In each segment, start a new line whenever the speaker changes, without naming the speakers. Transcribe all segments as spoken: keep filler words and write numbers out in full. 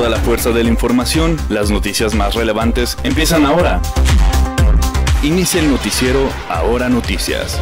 toda la fuerza de la información, las noticias más relevantes empiezan ahora. Inicia el noticiero Ahora Noticias.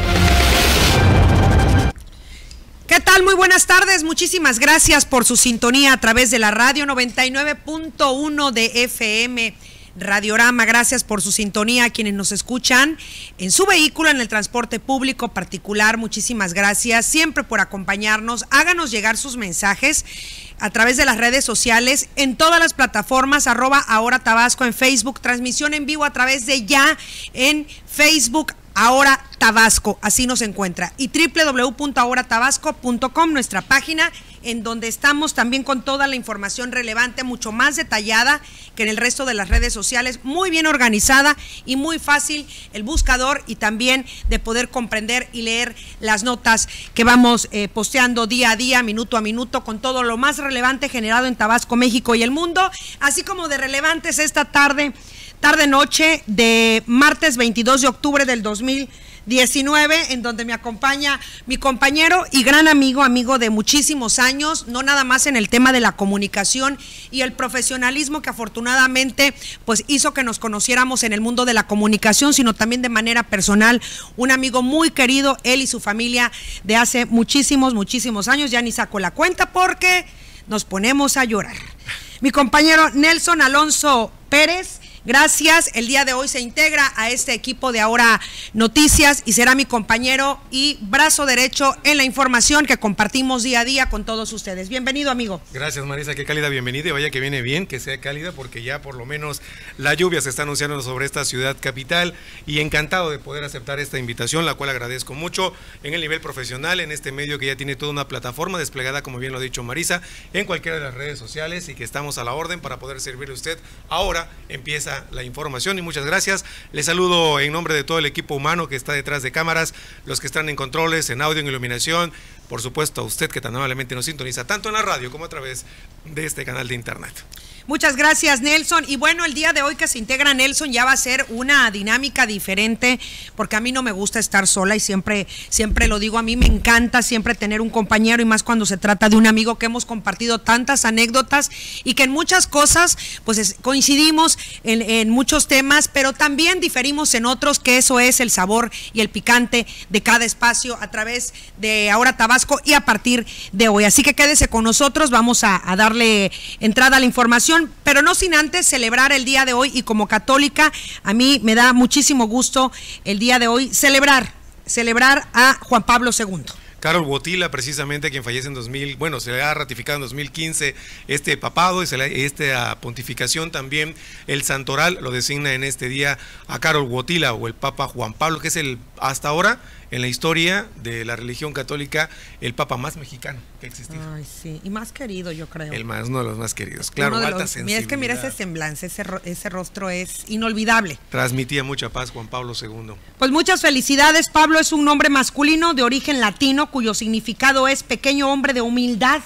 ¿Qué tal? Muy buenas tardes, muchísimas gracias por su sintonía a través de la radio noventa y nueve punto uno de F M. Radiorama, gracias por su sintonía a quienes nos escuchan en su vehículo, en el transporte público particular, muchísimas gracias siempre por acompañarnos. Háganos llegar sus mensajes a través de las redes sociales, en todas las plataformas, arroba Ahora Tabasco en Facebook, transmisión en vivo a través de Ya en Facebook, Ahora Tabasco, así nos encuentra, y doble u doble u doble u punto ahora tabasco punto com, nuestra página, en donde estamos también con toda la información relevante, mucho más detallada que en el resto de las redes sociales, muy bien organizada y muy fácil el buscador, y también de poder comprender y leer las notas que vamos eh, posteando día a día, minuto a minuto, con todo lo más relevante generado en Tabasco, México y el mundo, así como de relevantes esta tarde, tarde-noche de martes veintidós de octubre del dos mil diecinueve, en donde me acompaña mi compañero y gran amigo, amigo de muchísimos años, no nada más en el tema de la comunicación y el profesionalismo que afortunadamente pues hizo que nos conociéramos en el mundo de la comunicación, sino también de manera personal, un amigo muy querido, él y su familia de hace muchísimos, muchísimos años, ya ni saco la cuenta porque nos ponemos a llorar. Mi compañero Nelson Alonso Pérez, gracias, el día de hoy se integra a este equipo de Ahora Noticias y será mi compañero y brazo derecho en la información que compartimos día a día con todos ustedes. Bienvenido, amigo.
Gracias, Marisa, qué cálida bienvenida, y vaya que viene bien que sea cálida, porque ya por lo menos la lluvia se está anunciando sobre esta ciudad capital, y encantado de poder aceptar esta invitación, la cual agradezco mucho en el nivel profesional, en este medio que ya tiene toda una plataforma desplegada, como bien lo ha dicho Marisa, en cualquiera de las redes sociales, y que estamos a la orden para poder servirle a usted. Ahora empieza la información, y muchas gracias. Les saludo en nombre de todo el equipo humano que está detrás de cámaras, los que están en controles, en audio, en iluminación, por supuesto a usted que tan amablemente nos sintoniza tanto en la radio como a través de este canal de internet.
Muchas gracias, Nelson. Y bueno, el día de hoy que se integra Nelson ya va a ser una dinámica diferente, porque a mí no me gusta estar sola, y siempre, siempre lo digo, a mí me encanta siempre tener un compañero, y más cuando se trata de un amigo que hemos compartido tantas anécdotas y que en muchas cosas pues es, coincidimos en, en muchos temas, pero también diferimos en otros, que eso es el sabor y el picante de cada espacio a través de Ahora Tabasco y a partir de hoy. Así que quédese con nosotros, vamos a, a darle entrada a la información, pero no sin antes celebrar el día de hoy, y como católica a mí me da muchísimo gusto el día de hoy celebrar, celebrar a Juan Pablo segundo.
Karol Wojtyla, precisamente, quien fallece en dos mil, bueno, se le ha ratificado en dos mil quince este papado, y se le, esta pontificación también, el santoral lo designa en este día a Karol Wojtyla, o el Papa Juan Pablo, que es el, hasta ahora, en la historia de la religión católica, el Papa más mexicano que ha existido.
Ay, sí, y más querido, yo creo.
El más, uno de los más queridos, claro, alta los, sensibilidad.
Mira, es que mira ese semblanza, ese, ese rostro es inolvidable.
Transmitía mucha paz Juan Pablo segundo.
Pues muchas felicidades. Pablo es un nombre masculino de origen latino, cuyo significado es pequeño hombre de humildad.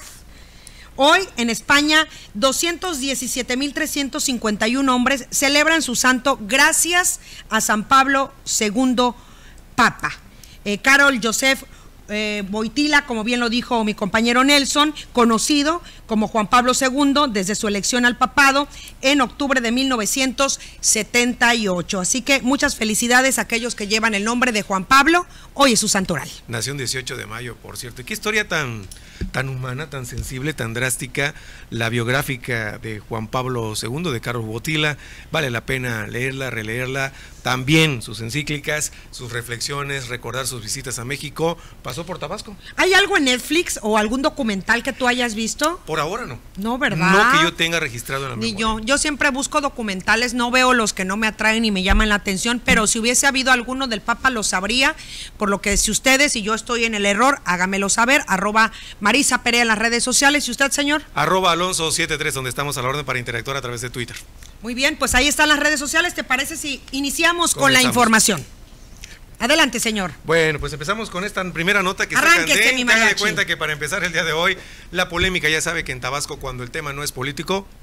Hoy en España, doscientos diecisiete mil trescientos cincuenta y uno hombres celebran su santo gracias a San Pablo segundo Papa. Eh, Karol Joseph eh, Wojtyla, como bien lo dijo mi compañero Nelson, conocido como Juan Pablo segundo desde su elección al papado en octubre de mil novecientos setenta y ocho. Así que muchas felicidades a aquellos que llevan el nombre de Juan Pablo, hoy es su santoral.
Nació un dieciocho de mayo, por cierto. Y qué historia tan, tan humana, tan sensible, tan drástica, la biográfica de Juan Pablo segundo, de Karol Wojtyla. Vale la pena leerla, releerla, también sus encíclicas, sus reflexiones, recordar sus visitas a México. Pasó por Tabasco.
¿Hay algo en Netflix o algún documental que tú hayas visto?
Por ahora no.
No, ¿verdad?
No que yo tenga registrado en la
Ni
memoria.
yo. Yo siempre busco documentales, no veo los que no me atraen y me llaman la atención, pero si hubiese habido alguno del Papa lo sabría, por lo que si ustedes y yo estoy en el error, hágamelo saber, arroba Marisa Perea en las redes sociales. ¿Y usted, señor?
Arroba Alonso setenta y tres, donde estamos a la orden para interactuar a través de Twitter.
Muy bien, pues ahí están las redes sociales. ¿Te parece si iniciamos con la información? Adelante, señor.
Bueno, pues empezamos con esta primera nota que
Arránquese,
está candente.
mi mariachi.
Haga de cuenta que para empezar el día de hoy, la polémica, ya sabe que en Tabasco, cuando el tema no es político,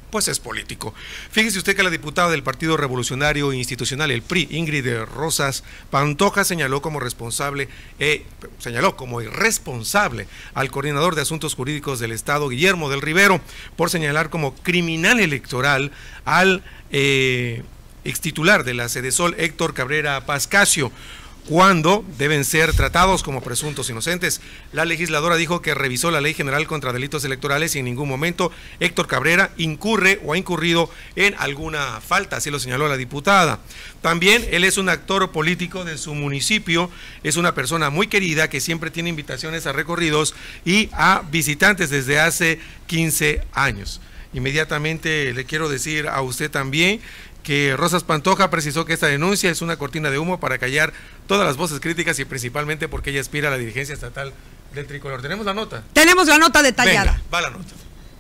pues es político. Fíjese usted que la diputada del Partido Revolucionario Institucional, el P R I, Ingrid Rosas Pantoja, señaló como responsable, eh, señaló como irresponsable al coordinador de Asuntos Jurídicos del Estado, Guillermo del Rivero, por señalar como criminal electoral al eh, extitular de la Sedesol, Héctor Cabrera Pascasio, cuando deben ser tratados como presuntos inocentes. La legisladora dijo que revisó la Ley General contra Delitos Electorales y en ningún momento Héctor Cabrera incurre o ha incurrido en alguna falta, así lo señaló la diputada. También él es un actor político de su municipio, es una persona muy querida que siempre tiene invitaciones a recorridos y a visitantes desde hace quince años. Inmediatamente le quiero decir a usted también que Rosas Pantoja precisó que esta denuncia es una cortina de humo para callar todas las voces críticas y principalmente porque ella aspira a la dirigencia estatal del tricolor. ¿Tenemos la nota?
Tenemos la nota detallada.
Venga, va la nota.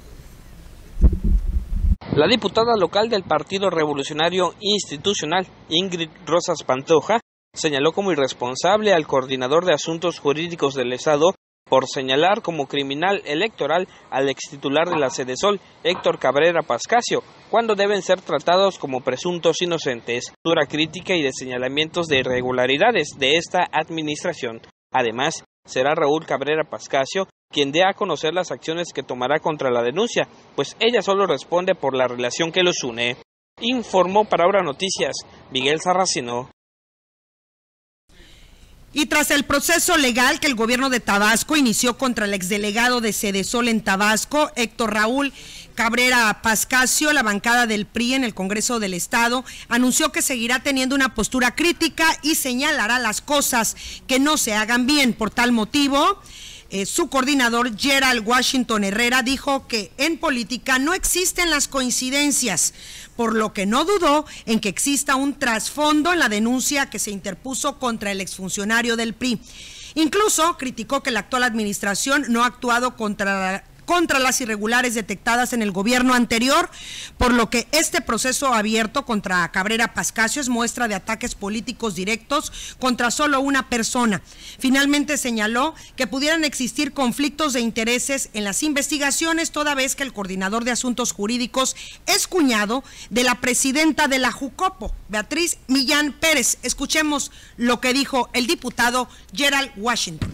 La diputada local del Partido Revolucionario Institucional, Ingrid Rosas Pantoja, señaló como irresponsable al coordinador de Asuntos Jurídicos del Estado por señalar como criminal electoral al extitular de la Sedesol, Héctor Cabrera Pascasio, cuando deben ser tratados como presuntos inocentes. Dura crítica y de señalamientos de irregularidades de esta administración. Además, será Raúl Cabrera Pascasio quien dé a conocer las acciones que tomará contra la denuncia, pues ella solo responde por la relación que los une. Informó para Ahora Noticias, Miguel Sarracino.
Y tras el proceso legal que el gobierno de Tabasco inició contra el exdelegado de Sedesol en Tabasco, Héctor Raúl Cabrera Pascasio, la bancada del P R I en el Congreso del Estado anunció que seguirá teniendo una postura crítica y señalará las cosas que no se hagan bien. Por tal motivo, Eh, su coordinador Gerald Washington Herrera dijo que en política no existen las coincidencias, por lo que no dudó en que exista un trasfondo en la denuncia que se interpuso contra el exfuncionario del P R I. Incluso criticó que la actual administración no ha actuado contra la contra las irregulares detectadas en el gobierno anterior, por lo que este proceso abierto contra Cabrera Pascasio es muestra de ataques políticos directos contra solo una persona. Finalmente señaló que pudieran existir conflictos de intereses en las investigaciones, toda vez que el coordinador de Asuntos Jurídicos es cuñado de la presidenta de la Jucopo, Beatriz Millán Pérez. Escuchemos lo que dijo el diputado Gerald Washington.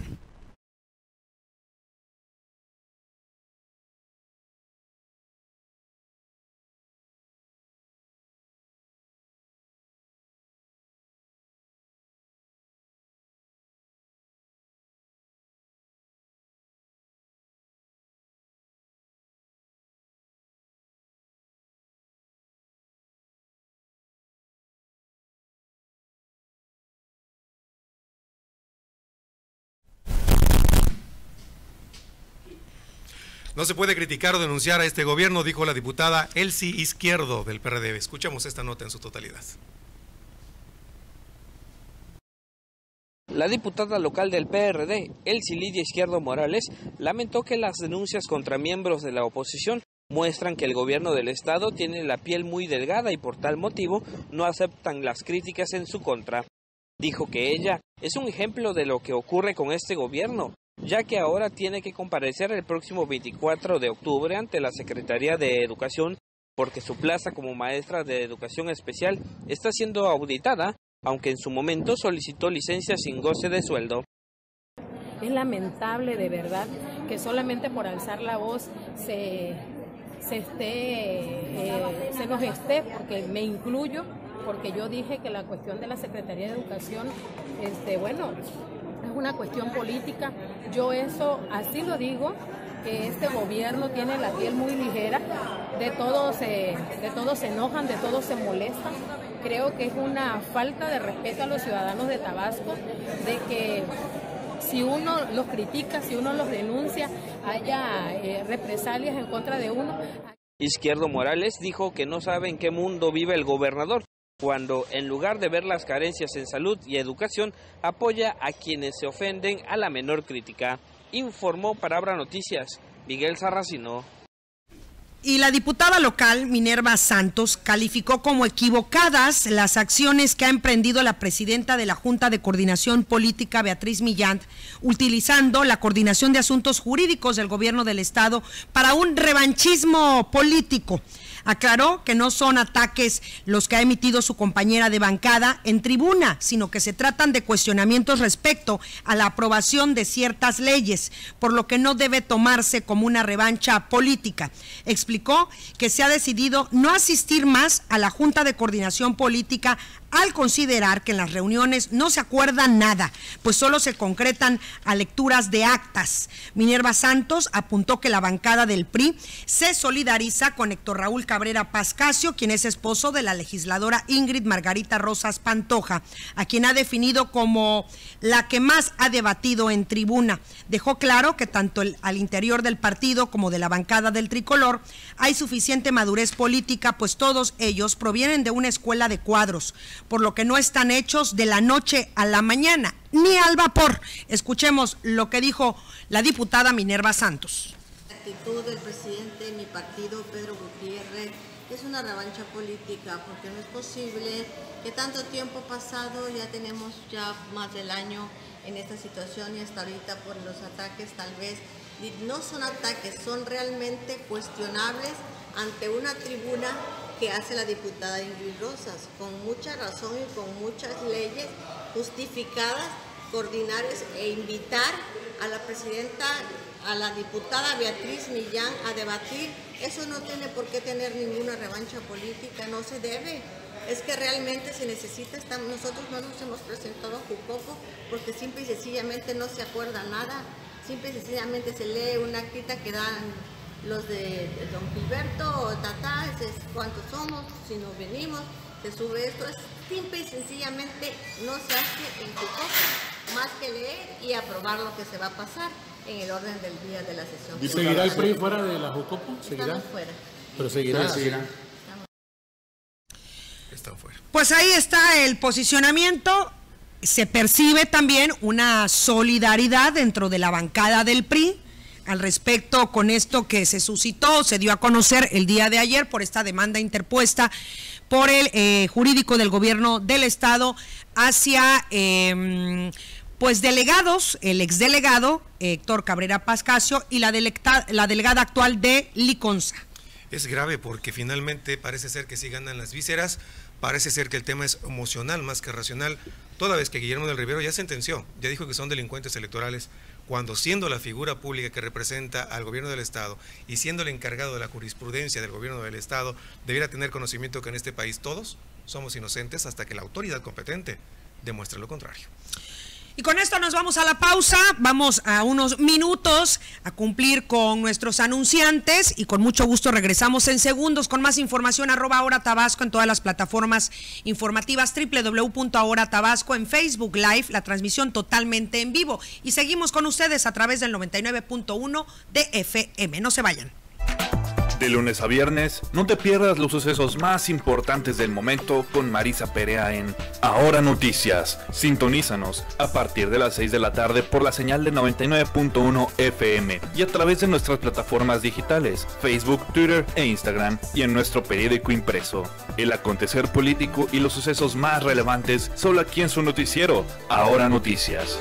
No se puede criticar o denunciar a este gobierno, dijo la diputada Elsie Izquierdo del P R D. Escuchamos esta nota en su totalidad.
La diputada local del P R D, Elsie Lidia Izquierdo Morales, lamentó que las denuncias contra miembros de la oposición muestran que el gobierno del estado tiene la piel muy delgada y por tal motivo no aceptan las críticas en su contra. Dijo que ella es un ejemplo de lo que ocurre con este gobierno, ya que ahora tiene que comparecer el próximo veinticuatro de octubre ante la Secretaría de Educación porque su plaza como maestra de educación especial está siendo auditada, aunque en su momento solicitó licencia sin goce de sueldo.
Es lamentable de verdad que solamente por alzar la voz se, se, esté, eh, se nos esté, porque me incluyo, porque yo dije que la cuestión de la Secretaría de Educación, este, bueno, es una cuestión política. Yo eso así lo digo, que este gobierno tiene la piel muy ligera, de todo se, de todo se enojan, de todo se molestan. Creo que es una falta de respeto a los ciudadanos de Tabasco, de que si uno los critica, si uno los denuncia, haya eh, represalias en contra de uno.
Izquierdo Morales dijo que no sabe en qué mundo vive el gobernador, cuando en lugar de ver las carencias en salud y educación, apoya a quienes se ofenden a la menor crítica. Informó para Ahora Noticias, Miguel Sarracino.
Y la diputada local, Minerva Santos, calificó como equivocadas las acciones que ha emprendido la presidenta de la Junta de Coordinación Política, Beatriz Millán, utilizando la coordinación de asuntos jurídicos del gobierno del estado para un revanchismo político. Aclaró que no son ataques los que ha emitido su compañera de bancada en tribuna, sino que se tratan de cuestionamientos respecto a la aprobación de ciertas leyes, por lo que no debe tomarse como una revancha política. Explicó que se ha decidido no asistir más a la Junta de Coordinación Política al considerar que en las reuniones no se acuerda nada, pues solo se concretan a lecturas de actas. Minerva Santos apuntó que la bancada del P R I se solidariza con Héctor Raúl Cabrera Pascasio, quien es esposo de la legisladora Ingrid Margarita Rosas Pantoja, a quien ha definido como la que más ha debatido en tribuna. Dejó claro que tanto el, al interior del partido como de la bancada del tricolor hay suficiente madurez política, pues todos ellos provienen de una escuela de cuadros, por lo que no están hechos de la noche a la mañana, ni al vapor. Escuchemos lo que dijo la diputada Minerva Santos.
La actitud del presidente de mi partido, Pedro Gutiérrez, es una revancha política, porque no es posible que tanto tiempo pasado, ya tenemos ya más del año en esta situación y hasta ahorita por los ataques tal vez, no son ataques, son realmente cuestionables ante una tribuna que hace la diputada Ingrid Rosas, con mucha razón y con muchas leyes justificadas, coordinar e invitar a la presidenta, a la diputada Beatriz Millán a debatir. Eso no tiene por qué tener ninguna revancha política, no se debe. Es que realmente se necesita, estamos, nosotros no nos hemos presentado a Jucopo porque simple y sencillamente no se acuerda nada, simple y sencillamente se lee una acta que dan los de, de don Gilberto, Tata, es cuántos somos, si nos venimos, se sube esto, es simple y sencillamente no se hace en Jucopo, más que leer y aprobar lo que se va a pasar en el orden del día de la sesión.
¿Y seguirá el P R I fuera de la Jucopo? ¿Seguirá?
Estamos fuera.
Pero seguirá. Pero seguirá.
Están fuera.
Pues ahí está el posicionamiento. Se percibe también una solidaridad dentro de la bancada del P R I al respecto con esto que se suscitó, se dio a conocer el día de ayer por esta demanda interpuesta por el eh, jurídico del gobierno del estado hacia eh, pues delegados, el exdelegado Héctor Cabrera Pascasio y la, delecta, la delegada actual de Liconza.
Es grave porque finalmente parece ser que sí ganan las vísceras, parece ser que el tema es emocional más que racional, toda vez que Guillermo del Rivero ya sentenció, ya dijo que son delincuentes electorales, cuando siendo la figura pública que representa al gobierno del Estado y siendo el encargado de la jurisprudencia del gobierno del Estado, debiera tener conocimiento que en este país todos somos inocentes hasta que la autoridad competente demuestre lo contrario.
Y con esto nos vamos a la pausa, vamos a unos minutos a cumplir con nuestros anunciantes y con mucho gusto regresamos en segundos con más información, arroba Ahora Tabasco en todas las plataformas informativas, doble u doble u doble u punto ahora tabasco en Facebook Live, la transmisión totalmente en vivo. Y seguimos con ustedes a través del noventa y nueve punto uno de F M, no se vayan.
De lunes a viernes, no te pierdas los sucesos más importantes del momento con Marisa Perea en Ahora Noticias. Sintonízanos a partir de las seis de la tarde por la señal de noventa y nueve punto uno F M y a través de nuestras plataformas digitales, Facebook, Twitter e Instagram y en nuestro periódico impreso. El acontecer político y los sucesos más relevantes solo aquí en su noticiero, Ahora Noticias.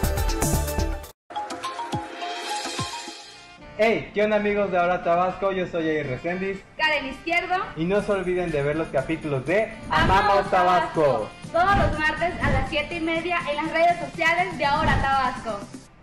Hey, ¿qué onda amigos de Ahora Tabasco? Yo soy Jair Reséndiz,
Karen Izquierdo,
y no se olviden de ver los capítulos de Amamos Tabasco
todos los martes a las siete y media en las redes sociales de Ahora Tabasco.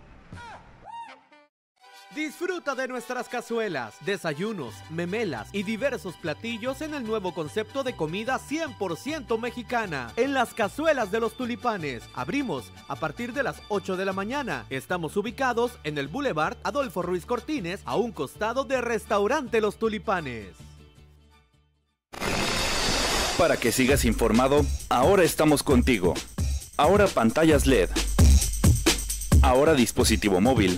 Disfruta de nuestras cazuelas, desayunos, memelas y diversos platillos en el nuevo concepto de comida cien por ciento mexicana. En las Cazuelas de los Tulipanes. Abrimos a partir de las ocho de la mañana. Estamos ubicados en el Boulevard Adolfo Ruiz Cortines, a un costado de Restaurante Los Tulipanes.
Para que sigas informado, ahora estamos contigo. Ahora pantallas L E D. Ahora dispositivo móvil.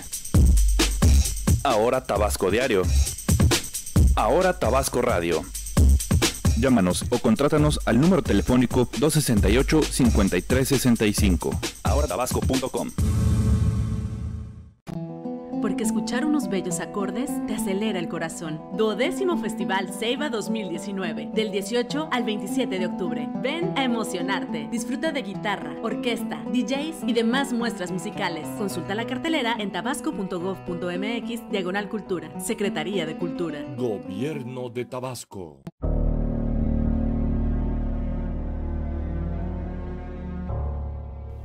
Ahora Tabasco Diario. Ahora Tabasco Radio. Llámanos o contrátanos al número telefónico dos sesenta y ocho, cincuenta y tres sesenta y cinco. ahora tabasco punto com.
Porque escuchar unos bellos acordes te acelera el corazón. Duodécimo Festival Ceiba dos mil diecinueve, del dieciocho al veintisiete de octubre. Ven a emocionarte. Disfruta de guitarra, orquesta, D Js y demás muestras musicales. Consulta la cartelera en tabasco punto gob punto m x diagonal cultura. Secretaría de Cultura.
Gobierno de Tabasco.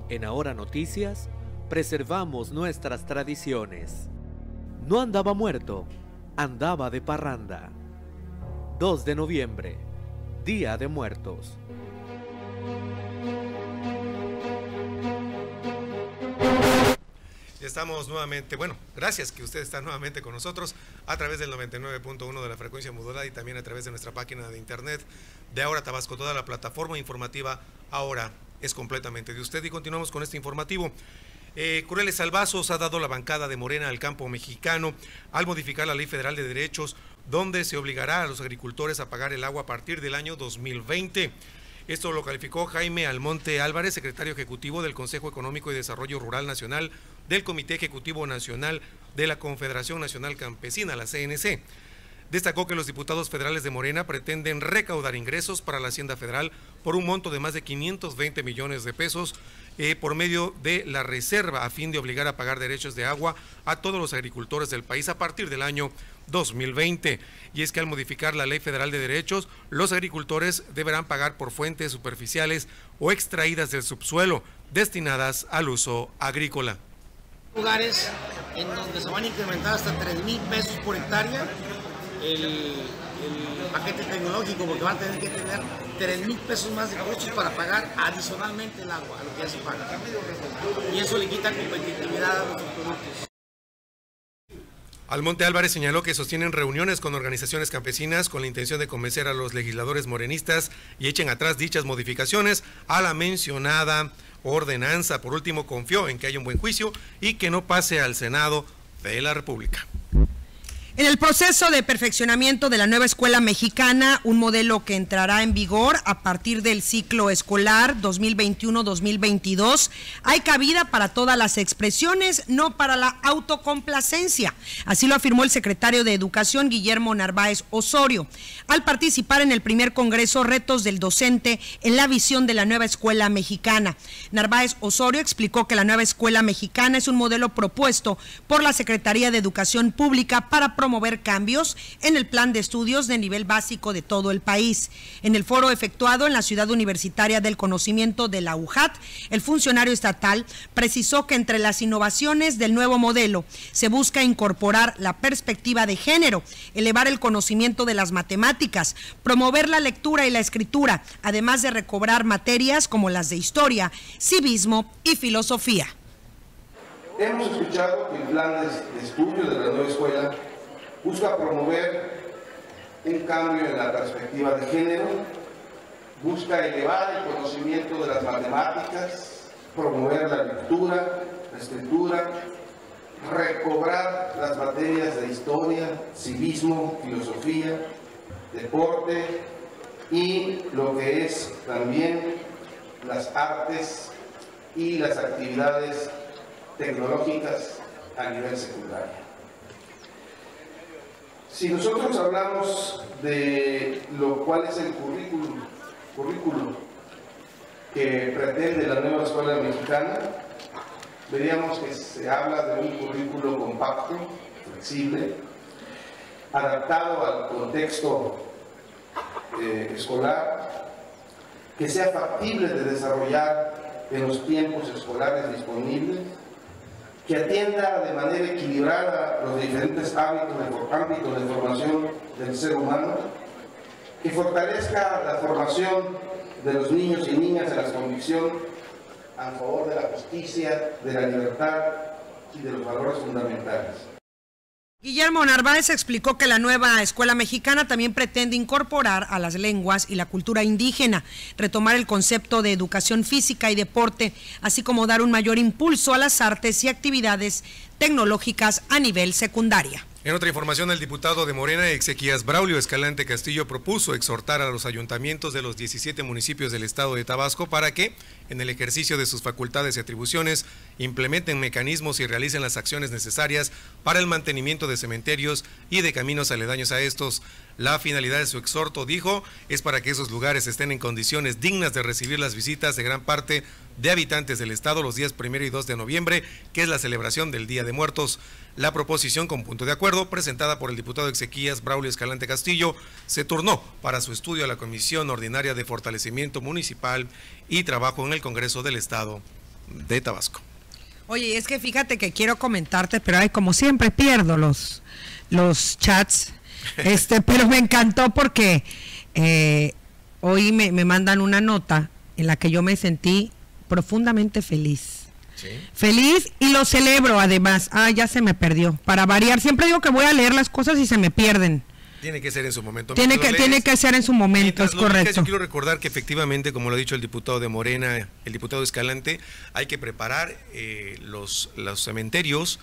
En Ahora Noticias, preservamos nuestras tradiciones. No andaba muerto, andaba de parranda. dos de noviembre, Día de Muertos.
Estamos nuevamente, bueno, gracias que usted está nuevamente con nosotros a través del noventa y nueve punto uno de la frecuencia modulada y también a través de nuestra página de internet de Ahora Tabasco. Toda la plataforma informativa ahora es completamente de usted y continuamos con este informativo. Eh, crueles salvazos ha dado la bancada de Morena al campo mexicano al modificar la Ley Federal de Derechos, donde se obligará a los agricultores a pagar el agua a partir del año dos mil veinte. Esto lo calificó Jaime Almonte Álvarez, secretario ejecutivo del Consejo Económico y Desarrollo Rural Nacional del Comité Ejecutivo Nacional de la Confederación Nacional Campesina, la C N C. Destacó que los diputados federales de Morena pretenden recaudar ingresos para la Hacienda Federal por un monto de más de quinientos veinte millones de pesos eh, por medio de la reserva a fin de obligar a pagar derechos de agua a todos los agricultores del país a partir del año dos mil veinte. Y es que al modificar la Ley Federal de Derechos, los agricultores deberán pagar por fuentes superficiales o extraídas del subsuelo destinadas al uso agrícola.
Lugares en donde se van a incrementar hasta tres mil pesos por hectárea el, el paquete tecnológico, porque van a tener que tener tres mil pesos más de costos para pagar adicionalmente el agua, a lo que ya se paga. Y eso le quita competitividad a los productos.
Almonte Álvarez señaló que sostienen reuniones con organizaciones campesinas con la intención de convencer a los legisladores morenistas y echen atrás dichas modificaciones a la mencionada ordenanza. Por último, confió en que haya un buen juicio y que no pase al Senado de la República.
En el proceso de perfeccionamiento de la nueva escuela mexicana, un modelo que entrará en vigor a partir del ciclo escolar dos mil veintiuno dos mil veintidós, hay cabida para todas las expresiones, no para la autocomplacencia. Así lo afirmó el secretario de Educación, Guillermo Narváez Osorio, al participar en el primer congreso Retos del Docente en la visión de la nueva escuela mexicana. Narváez Osorio explicó que la nueva escuela mexicana es un modelo propuesto por la Secretaría de Educación Pública para promover promover cambios en el plan de estudios de nivel básico de todo el país. En el foro efectuado en la Ciudad Universitaria del Conocimiento de la U J A T, el funcionario estatal precisó que entre las innovaciones del nuevo modelo se busca incorporar la perspectiva de género, elevar el conocimiento de las matemáticas, promover la lectura y la escritura, además de recobrar materias como las de historia, civismo y filosofía.
Hemos escuchado que el plan de estudio de la nueva escuela busca promover un cambio en la perspectiva de género, busca elevar el conocimiento de las matemáticas, promover la lectura, la escritura, recobrar las materias de historia, civismo, filosofía, deporte y lo que es también las artes y las actividades tecnológicas a nivel secundario. Si nosotros hablamos de lo cual es el currículum, currículum que pretende la nueva escuela mexicana, veríamos que se habla de un currículo compacto, flexible, adaptado al contexto eh, escolar, que sea factible de desarrollar en los tiempos escolares disponibles, que atienda de manera equilibrada los diferentes ámbitos de, ámbitos de formación del ser humano, que fortalezca la formación de los niños y niñas en la convicción a favor de la justicia, de la libertad y de los valores fundamentales.
Guillermo Narváez explicó que la nueva escuela mexicana también pretende incorporar a las lenguas y la cultura indígena, retomar el concepto de educación física y deporte, así como dar un mayor impulso a las artes y actividades tecnológicas a nivel secundaria.
En otra información, el diputado de Morena, Exequías Braulio Escalante Castillo, propuso exhortar a los ayuntamientos de los diecisiete municipios del estado de Tabasco para que, en el ejercicio de sus facultades y atribuciones, implementen mecanismos y realicen las acciones necesarias para el mantenimiento de cementerios y de caminos aledaños a estos. La finalidad de su exhorto, dijo, es para que esos lugares estén en condiciones dignas de recibir las visitas de gran parte de habitantes del estado los días primero y dos de noviembre, que es la celebración del Día de Muertos. La proposición, con punto de acuerdo, presentada por el diputado Exequías Braulio Escalante Castillo, se turnó para su estudio a la Comisión Ordinaria de Fortalecimiento Municipal y Trabajo en el Congreso del Estado de Tabasco.
Oye, es que fíjate que quiero comentarte, pero ay, como siempre pierdo los, los chats, este, pero me encantó porque eh, hoy me, me mandan una nota en la que yo me sentí profundamente feliz. ¿Sí? Feliz y lo celebro además. Ah, ya se me perdió. Para variar, siempre digo que voy a leer las cosas y se me pierden.
Tiene que ser en su momento.
Tiene que, lees, tiene que ser en su momento, es correcto.
Lees, yo quiero recordar que efectivamente, como lo ha dicho el diputado de Morena, el diputado Escalante, hay que preparar eh, los, los cementerios,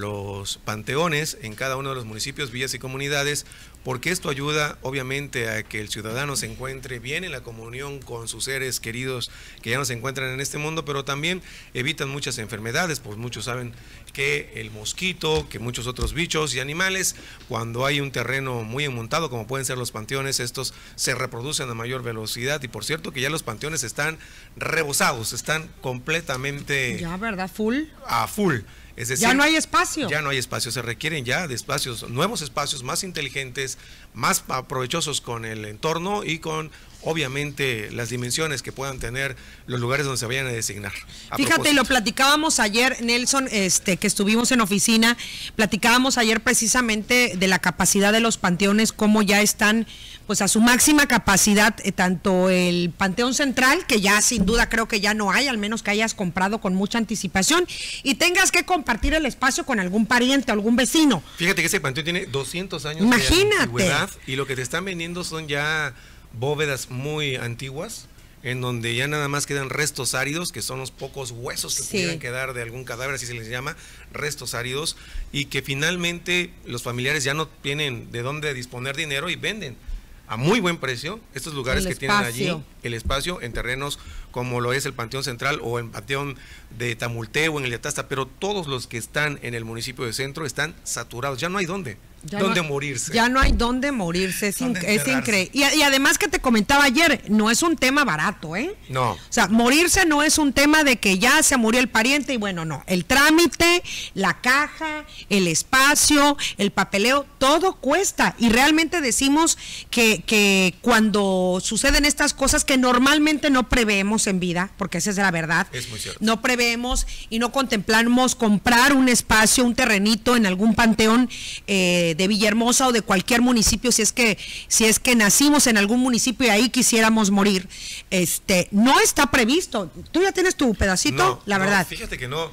los panteones en cada uno de los municipios, villas y comunidades, porque esto ayuda obviamente a que el ciudadano se encuentre bien en la comunión con sus seres queridos que ya no se encuentran en este mundo, pero también evitan muchas enfermedades, pues muchos saben que el mosquito, que muchos otros bichos y animales, cuando hay un terreno muy enmontado, como pueden ser los panteones, estos se reproducen a mayor velocidad, y por cierto que ya los panteones están rebosados, están completamente...
Ya, ¿verdad? Full.
A full. Es decir,
ya no hay espacio.
Ya no hay espacio, se requieren ya de espacios, nuevos espacios más inteligentes, más aprovechosos con el entorno y con, obviamente, las dimensiones que puedan tener los lugares donde se vayan a designar. A
Fíjate,
propósito.
Lo platicábamos ayer, Nelson, este, que estuvimos en oficina, platicábamos ayer precisamente de la capacidad de los panteones, cómo ya están pues a su máxima capacidad, eh, tanto el Panteón Central, que ya sin duda creo que ya no hay, al menos que hayas comprado con mucha anticipación, y tengas que compartir el espacio con algún pariente o algún vecino.
Fíjate que ese panteón tiene doscientos años
Imagínate.
de antigüedad, y lo que te están vendiendo son ya bóvedas muy antiguas, en donde ya nada más quedan restos áridos, que son los pocos huesos que sí. pudieran quedar de algún cadáver, así se les llama, restos áridos, y que finalmente los familiares ya no tienen de dónde disponer dinero y venden a muy buen precio estos lugares el que espacio. tienen allí, el espacio en terrenos como lo es el Panteón Central o el Panteón de Tamulteo o en el de Atasta, pero todos los que están en el municipio de Centro están saturados, ya no hay dónde.
Ya
¿Dónde
no,
morirse?
Ya no hay dónde morirse, es, inc es increíble. Y, y además que te comentaba ayer, no es un tema barato, ¿eh?
No.
O sea, morirse no es un tema de que ya se murió el pariente y bueno, no. El trámite, la caja, el espacio, el papeleo, todo cuesta. Y realmente decimos que, que cuando suceden estas cosas que normalmente no preveemos en vida, porque esa es la verdad,
es muy cierto.
No preveemos y no contemplamos comprar un espacio, un terrenito en algún panteón eh, de Villahermosa o de cualquier municipio, si es que si es que nacimos en algún municipio y ahí quisiéramos morir, este no está previsto. ¿Tú ya tienes tu pedacito?
No,
la
no,
verdad.
Fíjate que no.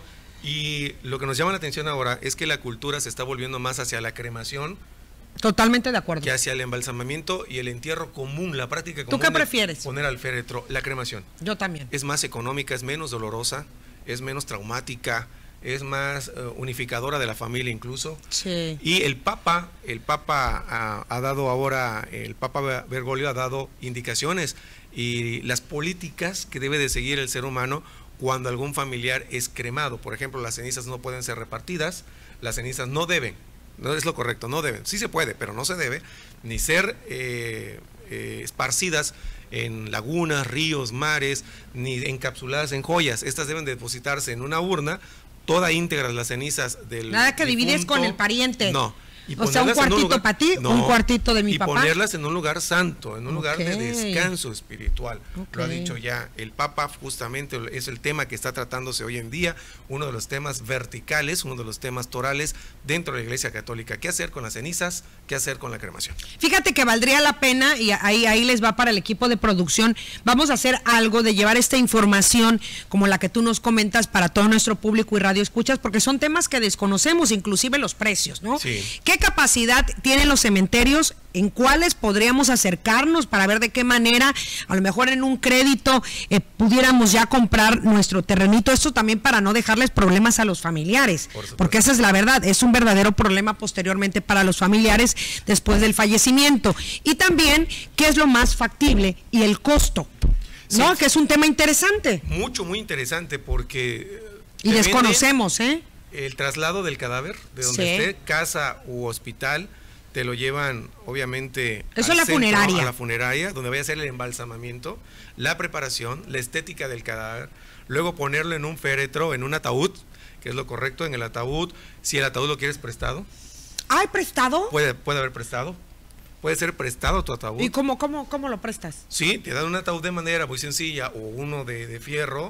Y lo que nos llama la atención ahora es que la cultura se está volviendo más hacia la cremación.
Totalmente de acuerdo.
Que hacia el embalsamamiento y el entierro común, la práctica común.
¿Tú qué prefieres?
Poner al féretro, la cremación.
Yo también.
Es más económica, es menos dolorosa, es menos traumática, es más uh, unificadora de la familia incluso.
Sí.
Y el Papa, el Papa ha, ha dado ahora, el Papa Bergoglio ha dado indicaciones y las políticas que debe de seguir el ser humano cuando algún familiar es cremado. Por ejemplo, las cenizas no pueden ser repartidas, las cenizas no deben, no es lo correcto, no deben, sí se puede, pero no se debe, ni ser eh, eh, esparcidas en lagunas, ríos, mares, ni encapsuladas en joyas. Estas deben depositarse en una urna, toda íntegra las cenizas del
Nada que
difunto,
divides con el pariente.
No. Y
o sea, un cuartito para ti, no, un cuartito de mi
y
papá.
Y ponerlas en un lugar santo, en un
okay.
lugar de descanso espiritual.
Okay.
Lo ha dicho ya el Papa, justamente es el tema que está tratándose hoy en día, uno de los temas verticales, uno de los temas torales dentro de la Iglesia Católica. ¿Qué hacer con las cenizas? ¿Qué hacer con la cremación?
Fíjate que valdría la pena, y ahí, ahí les va para el equipo de producción, vamos a hacer algo de llevar esta información como la que tú nos comentas para todo nuestro público y radio escuchas, porque son temas que desconocemos, inclusive los precios, ¿no?
Sí.
¿Qué capacidad tienen los cementerios? ¿En cuáles podríamos acercarnos para ver de qué manera, a lo mejor en un crédito, eh, pudiéramos ya comprar nuestro terrenito? Esto también para no dejarles problemas a los familiares, porque esa es la verdad, es un verdadero problema posteriormente para los familiares después del fallecimiento. Y también, ¿qué es lo más factible? Y el costo, ¿no? Sí. Que es un tema interesante.
Mucho, muy interesante, porque...
Y desconocemos, ¿eh?
El traslado del cadáver, de donde sí. esté, casa u hospital, te lo llevan, obviamente,
eso es la
centro,
funeraria.
a la funeraria, donde vaya a ser el embalsamamiento, la preparación, la estética del cadáver, luego ponerlo en un féretro, en un ataúd, que es lo correcto, en el ataúd, si el ataúd lo quieres prestado.
¿Hay prestado?
Puede, puede haber prestado. Puede ser prestado tu ataúd.
¿Y cómo, cómo, cómo lo prestas?
Sí, te dan un ataúd de madera muy sencilla o uno de, de fierro,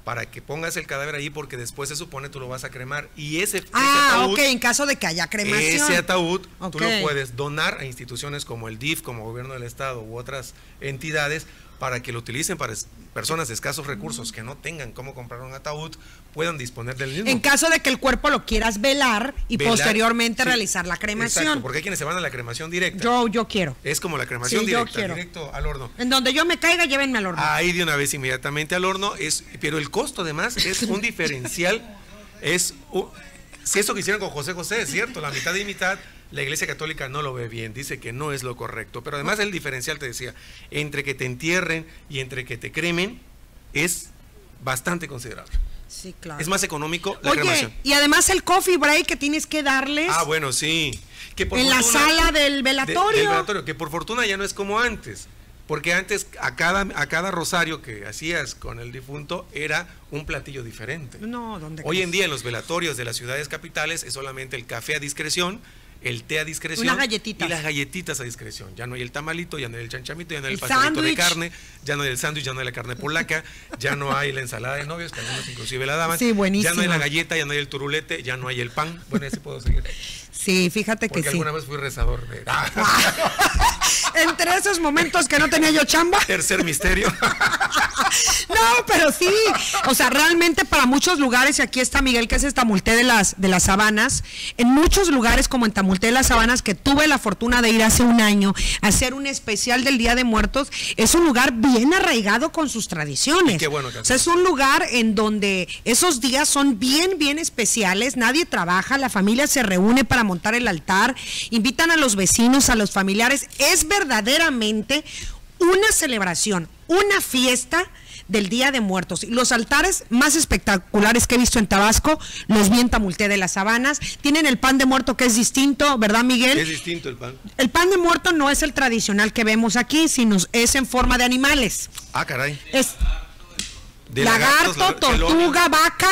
para que pongas el cadáver ahí, porque después se supone tú lo vas a cremar. Y ese,
ah,
ese ataúd,
ok, en caso de que haya cremación.
Ese ataúd okay. tú lo puedes donar a instituciones como el D I F, como Gobierno del Estado u otras entidades, para que lo utilicen para personas de escasos recursos que no tengan cómo comprar un ataúd, puedan disponer del mismo.
En caso de que el cuerpo lo quieras velar y velar, posteriormente sí, realizar la cremación.
Exacto, porque hay quienes se van a la cremación directa.
Yo, yo quiero.
Es como la cremación
sí,
directa,
yo quiero.
directo al horno.
En donde yo me caiga, llévenme al horno.
Ahí de una vez inmediatamente al horno, es, pero el costo además es un diferencial, es uh, si eso que hicieron con José José, es cierto, la mitad y mitad. La Iglesia Católica no lo ve bien, dice que no es lo correcto, pero además el diferencial, te decía, entre que te entierren y entre que te cremen, es bastante considerable.
Sí, claro.
Es más económico la
Oye,
cremación.
Y además el coffee break que tienes que darles.
Ah, bueno, sí. Que por
en
fortuna,
la sala del velatorio.
De, del velatorio, que por fortuna ya no es como antes. Porque antes a cada, a cada rosario que hacías con el difunto era un platillo diferente.
No, ¿dónde
Hoy
crees?
en día en los velatorios de las ciudades capitales es solamente el café a discreción, el té a discreción
unas galletitas.
y las galletitas a discreción. Ya no hay el tamalito, ya no hay el chanchamito, ya no hay el,
el
pastelito
sándwich.
de carne, ya no hay el sándwich, ya no hay la carne polaca, ya no hay la ensalada de novios, que algunos inclusive la daban,
sí,
ya no hay la galleta, ya no hay el turulete, ya no hay el pan. Bueno, así puedo seguir.
Sí, fíjate
Porque
que sí.
alguna vez fui rezador de...
Entre esos momentos que no tenía yo chamba.
Tercer misterio.
No, pero sí, o sea, realmente para muchos lugares, y aquí está Miguel, que es el Tamulté de las, de las Sabanas, en muchos lugares como en Tamulté de las Sabanas, que tuve la fortuna de ir hace un año a hacer un especial del Día de Muertos, es un lugar bien arraigado con sus tradiciones.
Y qué bueno que
o sea, es un lugar en donde esos días son bien, bien especiales, nadie trabaja, la familia se reúne para montar el altar, invitan a los vecinos, a los familiares, es verdaderamente una celebración, una fiesta del Día de Muertos. Los altares más espectaculares que he visto en Tabasco los vi en Tamulté de las Sabanas. Tienen el pan de muerto que es distinto, ¿verdad, Miguel?
Es distinto el pan.
El pan de muerto no es el tradicional que vemos aquí, sino es en forma de animales.
Ah, caray.
Es
de
lagarto,
lagartos,
tortuga, vaca.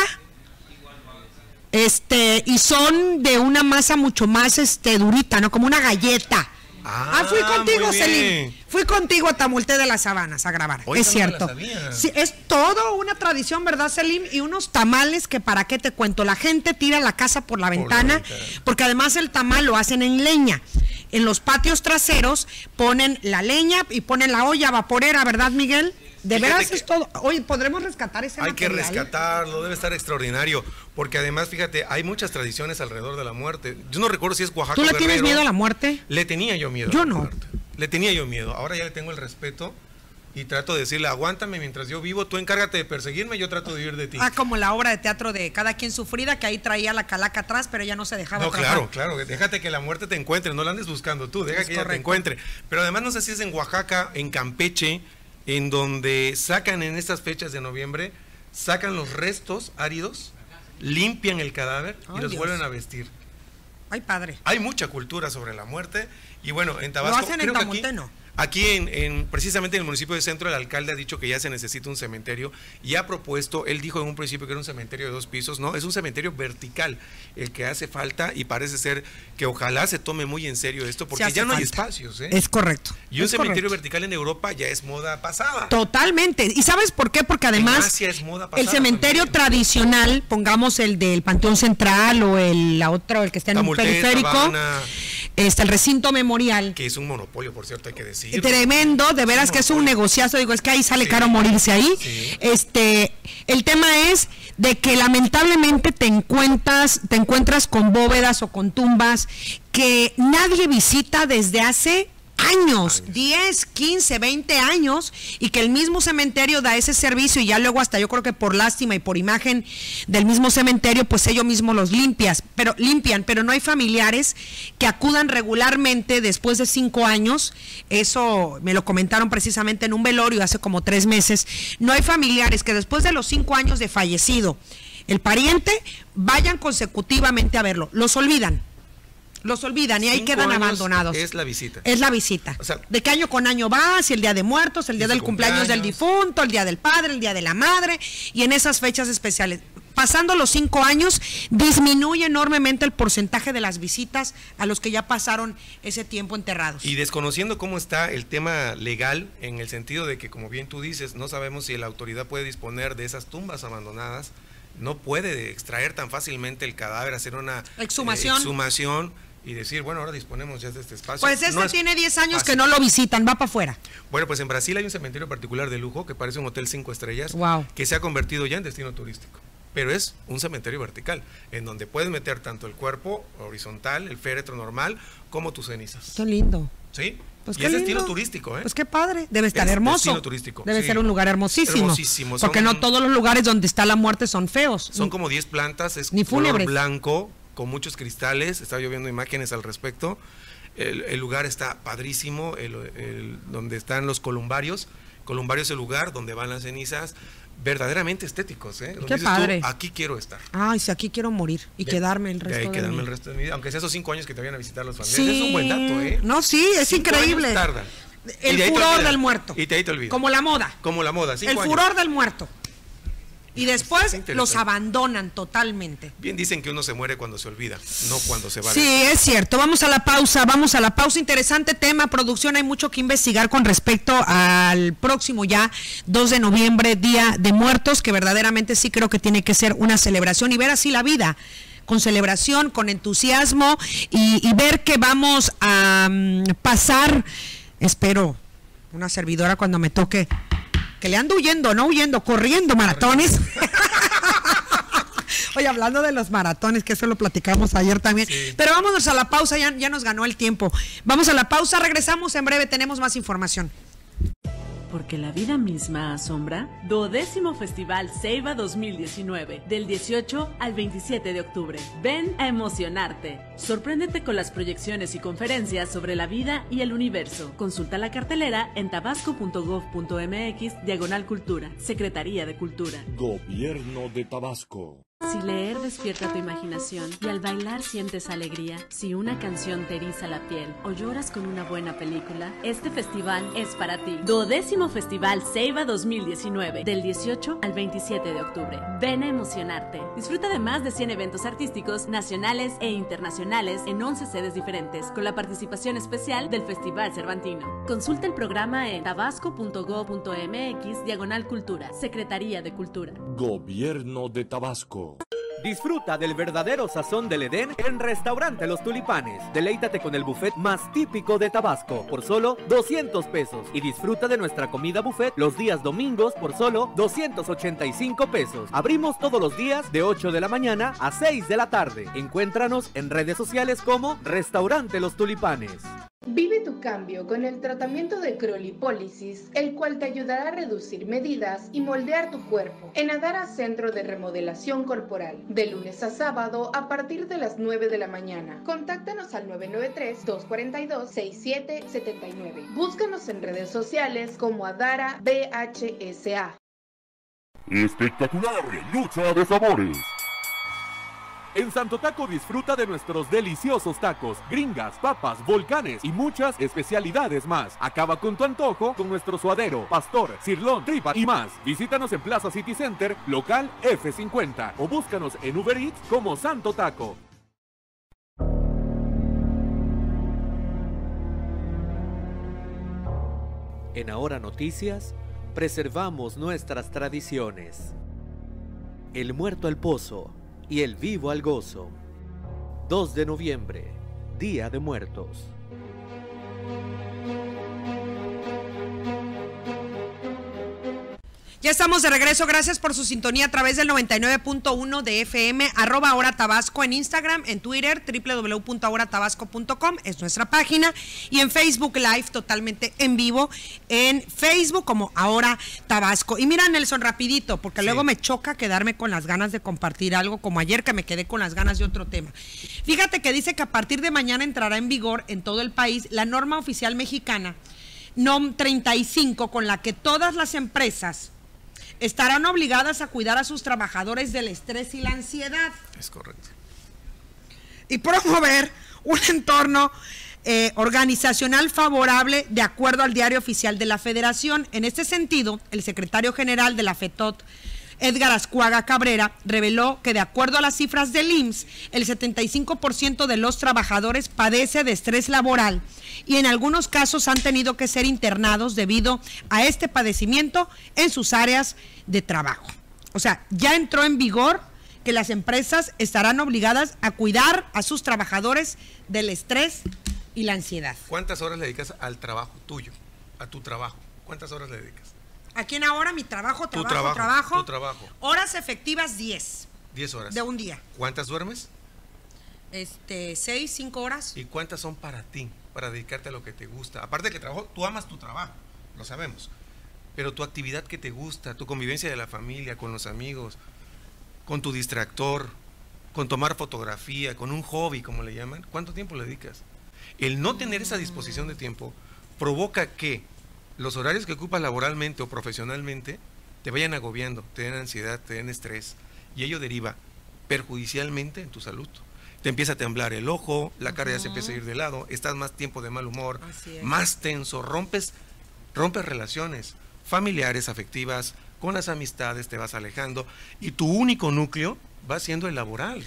Este, y son de una masa mucho más este durita, ¿no? Como una galleta.
Ah,
ah, fui contigo,
muy
Celine.
bien.
Fui contigo a Tamulté de las Sabanas a grabar.
Oye,
es
no
cierto.
me la sabía.
Sí, es todo una tradición, ¿verdad, Celine? Y unos tamales que para qué te cuento. La gente tira la casa por la
Por
ventana,
la ventana.
porque además el tamal lo hacen en leña. En los patios traseros ponen la leña y ponen la olla vaporera, ¿verdad, Miguel? De
Fíjate
veras
que
es todo. Oye, ¿podremos rescatar ese
Hay que
material?
rescatarlo, debe estar extraordinario, porque además, fíjate, hay muchas tradiciones alrededor de la muerte. Yo no recuerdo si es Oaxaca
¿Tú
o
le tienes
Guerrero.
miedo a la muerte?
Le tenía yo miedo.
Yo
a la
no.
muerte. Le tenía yo miedo. Ahora ya le tengo el respeto y trato de decirle, aguántame mientras yo vivo, tú encárgate de perseguirme, yo trato de huir de ti.
Ah, como la obra de teatro de Cada quien sufrida, que ahí traía la calaca atrás, pero ya no se dejaba
No,
atrapar.
claro, claro, déjate que la muerte te encuentre, no la andes buscando tú, deja
Es
que ella te
correcto.
encuentre. Pero además no sé si es en Oaxaca, en Campeche, en donde sacan en estas fechas de noviembre, sacan los restos áridos, limpian el cadáver y
Ay,
los
Dios.
vuelven a vestir.
Ay, padre.
Hay mucha cultura sobre la muerte y bueno, en Tabasco...
Lo hacen en
creo que
Tamulté,
aquí-
¿no?
Aquí en, en precisamente en el municipio de Centro, el alcalde ha dicho que ya se necesita un cementerio y ha propuesto, él dijo en un principio que era un cementerio de dos pisos, no, es un cementerio vertical el que hace falta y parece ser que ojalá se tome muy en serio esto porque
hace
ya no hay
falta.
espacios. ¿eh?
Es correcto.
Y un
es
cementerio
correcto.
vertical en Europa ya es moda pasada.
Totalmente. ¿Y sabes por qué? Porque además
En Asia es moda
el
pasada
cementerio
también.
tradicional, pongamos el del Panteón Central o el la otra, el que está en
Tamulté,
un periférico,
Sabana,
este el recinto memorial.
que es un monopolio, por cierto, hay que decir.
Tremendo, de veras que es un negociazo, digo, es que ahí sale caro morirse ahí.
Sí.
Este, el tema es de que lamentablemente te encuentras, te encuentras con bóvedas o con tumbas que nadie visita desde hace años, diez, quince, veinte años, y que el mismo cementerio da ese servicio y ya luego hasta yo creo que por lástima y por imagen del mismo cementerio, pues ellos mismos los limpias, pero limpian, pero no hay familiares que acudan regularmente después de cinco años, eso me lo comentaron precisamente en un velorio hace como tres meses, no hay familiares que después de los cinco años de fallecido, el pariente, vayan consecutivamente a verlo, los olvidan. Los olvidan y ahí
Cinco
quedan
años
abandonados.
Es la visita.
Es la visita.
O sea,
de que año con año vas, y el día de muertos, el día
y su
del cumpleaños del
cumpleaños.
difunto, el día del padre, el día de la madre, y en esas fechas especiales. pasando los cinco años, disminuye enormemente el porcentaje de las visitas a los que ya pasaron ese tiempo enterrados.
Y desconociendo cómo está el tema legal, en el sentido de que, como bien tú dices, no sabemos si la autoridad puede disponer de esas tumbas abandonadas, no puede extraer tan fácilmente el cadáver, hacer una
exhumación,
eh, exhumación y decir, bueno, ahora disponemos ya de este espacio.
Pues este
no
tiene diez años
fácil.
que no lo visitan, va para afuera.
Bueno, pues en Brasil hay un cementerio particular de lujo que parece un hotel cinco estrellas,
wow,
que se ha convertido ya en destino turístico. Pero es un cementerio vertical, en donde puedes meter tanto el cuerpo horizontal, el féretro normal, como tus cenizas.
Qué lindo.
¿Sí?
Pues
y
qué
es
lindo.
destino turístico, ¿eh?
Pues qué padre, debe estar
es
hermoso.
Destino turístico.
Debe
sí.
ser un lugar hermosísimo.
Hermosísimo.
Porque
son,
no todos los lugares donde está la muerte son feos.
Son como diez plantas, es
ni
color
fúnebres.
blanco, con muchos cristales, estaba yo viendo imágenes al respecto. El, el lugar está padrísimo, el, el, donde están los columbarios. Columbario es el lugar donde van las cenizas, verdaderamente estéticos, ¿eh?
Qué padre.
Tú, aquí quiero estar.
Ay, si aquí quiero morir y
de,
quedarme el resto de,
de,
de
quedarme
mi...
el resto de mi vida, aunque sea esos cinco años que te vayan a visitar los familiares.
Sí.
Es un buen dato, ¿eh?
No, sí, es
cinco
increíble.
Años tardan.
El furor del muerto.
Y te ahí te olvidas.
Como la moda.
Como la moda, cinco
El
años.
furor del muerto. Y después los abandonan totalmente.
Bien dicen que uno se muere cuando se olvida, no cuando se va.
Sí, es cierto. Vamos a la pausa, vamos a la pausa. Interesante tema, producción. Hay mucho que investigar con respecto al próximo ya dos de noviembre, Día de Muertos, que verdaderamente sí creo que tiene que ser una celebración y ver así la vida, con celebración, con entusiasmo y, y ver que vamos a um, pasar, espero, una servidora cuando me toque, que le ando huyendo, no huyendo, corriendo maratones. Oye, hablando de los maratones, que eso lo platicamos ayer también, sí. Pero vámonos a la pausa, ya, ya nos ganó el tiempo. Vamos a la pausa, regresamos en breve, tenemos más información.
Porque la vida misma asombra. Duodécimo Festival Ceiba dos mil diecinueve, del dieciocho al veintisiete de octubre. Ven a emocionarte. Sorpréndete con las proyecciones y conferencias sobre la vida y el universo. Consulta la cartelera en tabasco punto gob punto mx, diagonal cultura, Secretaría de Cultura.
Gobierno de Tabasco.
Si leer despierta tu imaginación y al bailar sientes alegría, si una canción te eriza la piel o lloras con una buena película, este festival es para ti. Duodécimo Festival Ceiba dos mil diecinueve, del dieciocho al veintisiete de octubre. Ven a emocionarte. Disfruta de más de cien eventos artísticos nacionales e internacionales en once sedes diferentes, con la participación especial del Festival Cervantino. Consulta el programa en tabasco punto gob punto mx, diagonal cultura, Secretaría de Cultura.
Gobierno de Tabasco.
Disfruta del verdadero sazón del Edén en Restaurante Los Tulipanes. Deleítate con el buffet más típico de Tabasco por solo doscientos pesos y disfruta de nuestra comida buffet los días domingos por solo doscientos ochenta y cinco pesos. Abrimos todos los días de ocho de la mañana a seis de la tarde. Encuéntranos en redes sociales como Restaurante Los Tulipanes.
Vive tu cambio con el tratamiento de criolipólisis, el cual te ayudará a reducir medidas y moldear tu cuerpo. En Adara Centro de Remodelación Corporal, de lunes a sábado a partir de las nueve de la mañana. Contáctanos al nueve nueve tres, dos cuatro dos, seis siete siete nueve. Búscanos en redes sociales como Adara B H S A.
Espectacular lucha de sabores.
En Santo Taco disfruta de nuestros deliciosos tacos, gringas, papas, volcanes y muchas especialidades más. Acaba con tu antojo con nuestro suadero, pastor, cirlón, tripa y más. Visítanos en Plaza City Center, local F cincuenta o búscanos en Uber Eats como Santo Taco. En Ahora Noticias, preservamos nuestras tradiciones. El muerto al pozo y el vivo al gozo. dos de noviembre, Día de Muertos.
Ya estamos de regreso, gracias por su sintonía a través del noventa y nueve punto uno de F M, arroba Ahora Tabasco en Instagram, en Twitter, doble u doble u doble u punto ahora tabasco punto com, es nuestra página, y en Facebook Live, totalmente en vivo, en Facebook como Ahora Tabasco. Y mira, Nelson, rapidito, porque sí. Luego me choca quedarme con las ganas de compartir algo, como ayer que me quedé con las ganas de otro tema. Fíjate que dice que a partir de mañana entrará en vigor en todo el país la norma oficial mexicana, N O M treinta y cinco, con la que todas las empresas estarán obligadas a cuidar a sus trabajadores del estrés y la ansiedad.
Es correcto.
Y promover un entorno eh, organizacional favorable de acuerdo al diario oficial de la Federación. En este sentido, el secretario general de la FETOT, Edgar Ascuaga Cabrera, reveló que de acuerdo a las cifras del I M S S, el setenta y cinco por ciento de los trabajadores padece de estrés laboral y en algunos casos han tenido que ser internados debido a este padecimiento en sus áreas de trabajo. O sea, ya entró en vigor que las empresas estarán obligadas a cuidar a sus trabajadores del estrés y la ansiedad.
¿Cuántas horas le dedicas al trabajo tuyo, a tu trabajo? ¿Cuántas horas le dedicas?
Aquí en ahora mi trabajo, trabajo,
tu trabajo,
trabajo.
Tu trabajo.
Horas efectivas diez.
diez horas.
De un día.
¿Cuántas duermes?
Este, seis, cinco horas.
¿Y cuántas son para ti, para dedicarte a lo que te gusta? Aparte de que trabajo, tú amas tu trabajo, lo sabemos. Pero tu actividad que te gusta, tu convivencia de la familia, con los amigos, con tu distractor, con tomar fotografía, con un hobby, como le llaman, ¿cuánto tiempo le dedicas? El no tener esa disposición de tiempo provoca que los horarios que ocupas laboralmente o profesionalmente te vayan agobiando, te den ansiedad, te den estrés, y ello deriva perjudicialmente en tu salud. Te empieza a temblar el ojo, la cara uh-huh. ya se empieza a ir de lado, estás más tiempo de mal humor, más tenso, rompes, rompes relaciones familiares, afectivas, con las amistades te vas alejando, y tu único núcleo va siendo el laboral,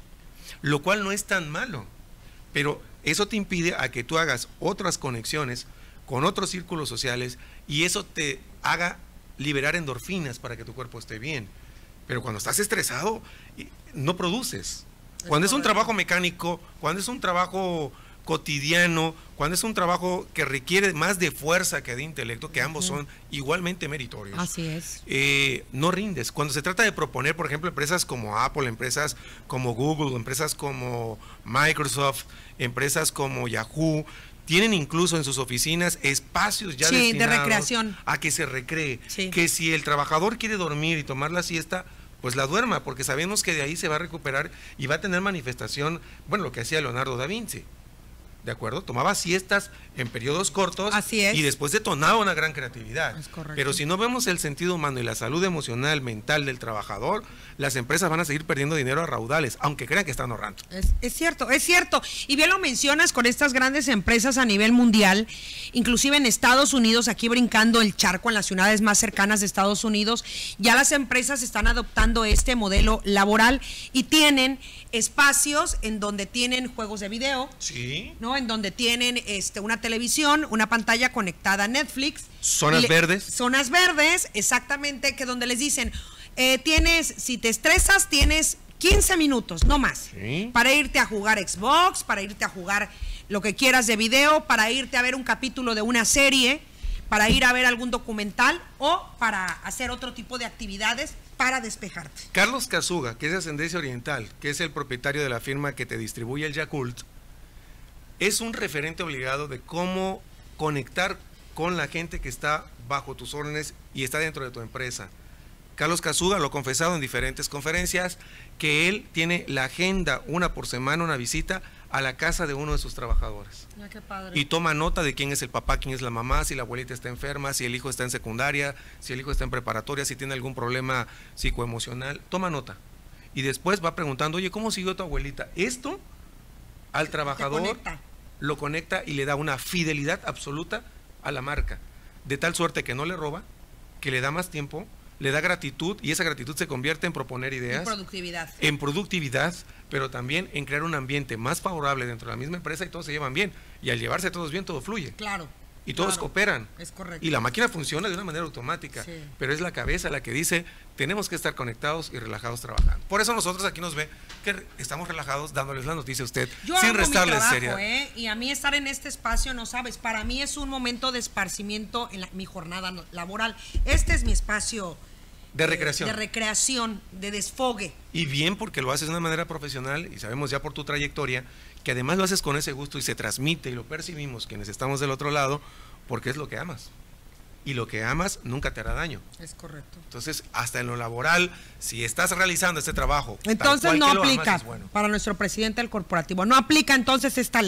lo cual no es tan malo, pero eso te impide a que tú hagas otras conexiones con otros círculos sociales y eso te haga liberar endorfinas para que tu cuerpo esté bien. Pero cuando estás estresado, no produces. Cuando es un trabajo mecánico, cuando es un trabajo cotidiano, cuando es un trabajo que requiere más de fuerza que de intelecto, que ambos son igualmente meritorios.
Así es.
Eh, no rindes. Cuando se trata de proponer, por ejemplo, empresas como Apple, empresas como Google, empresas como Microsoft, empresas como Yahoo, tienen incluso en sus oficinas espacios ya
sí,
destinados
de recreación,
a que se recree.
Sí.
Que si el trabajador quiere dormir y tomar la siesta, pues la duerma, porque sabemos que de ahí se va a recuperar y va a tener manifestación, bueno, lo que hacía Leonardo da Vinci. ¿De acuerdo? Tomaba siestas en periodos cortos.
Así es.
Y después detonaba una gran creatividad.
Es correcto.
Pero si no vemos el sentido humano y la salud emocional, mental del trabajador, las empresas van a seguir perdiendo dinero a raudales, aunque crean que están ahorrando.
Es, es cierto, es cierto. Y bien lo mencionas con estas grandes empresas a nivel mundial, inclusive en Estados Unidos, aquí brincando el charco en las ciudades más cercanas de Estados Unidos, ya las empresas están adoptando este modelo laboral y tienen espacios en donde tienen juegos de video,
sí,
¿no? En donde tienen este una televisión, una pantalla conectada a Netflix.
Zonas
le,
verdes.
Zonas verdes, exactamente, que donde les dicen, eh, tienes, si te estresas, tienes quince minutos, no más,
sí,
para irte a jugar Xbox, para irte a jugar lo que quieras de video, para irte a ver un capítulo de una serie, para ir a ver algún documental o para hacer otro tipo de actividades para despejarte.
Carlos Kazuga, que es de ascendencia oriental, que es el propietario de la firma que te distribuye el Yakult, es un referente obligado de cómo conectar con la gente que está bajo tus órdenes y está dentro de tu empresa. Carlos Kazuga lo ha confesado en diferentes conferencias, que él tiene la agenda una por semana, una visita a la casa de uno de sus trabajadores.
Ya, qué padre.
Y toma nota de quién es el papá, quién es la mamá, si la abuelita está enferma, si el hijo está en secundaria, si el hijo está en preparatoria, si tiene algún problema psicoemocional, toma nota. Y después va preguntando, oye, ¿cómo siguió tu abuelita? Esto al trabajador
conecta.
lo conecta y le da una fidelidad absoluta a la marca, de tal suerte que no le roba, que le da más tiempo, le da gratitud y esa gratitud se convierte en proponer ideas,
en productividad,
en productividad, pero también en crear un ambiente más favorable dentro de la misma empresa y todos se llevan bien, y al llevarse todos bien todo fluye.
Claro.
Y todos
claro,
cooperan.
Es correcto.
Y la máquina funciona de una manera automática,
sí,
pero es la cabeza la que dice, tenemos que estar conectados y relajados trabajando. Por eso nosotros aquí nos ve que estamos relajados dándoles la noticia a usted,
Yo
sin
amo
restarle
mi trabajo,
seriedad.
¿eh? Y a mí estar en este espacio, no sabes, para mí es un momento de esparcimiento en la, mi jornada laboral. Este es mi espacio
de recreación.
De recreación, de desfogue.
Y bien, porque lo haces de una manera profesional y sabemos ya por tu trayectoria que además lo haces con ese gusto y se transmite y lo percibimos quienes estamos del otro lado, porque es lo que amas. Y lo que amas nunca te hará daño.
Es correcto.
Entonces, hasta en lo laboral, si estás realizando este trabajo,
entonces no aplica
amas, es bueno.
para nuestro presidente del corporativo. No aplica entonces esta ley.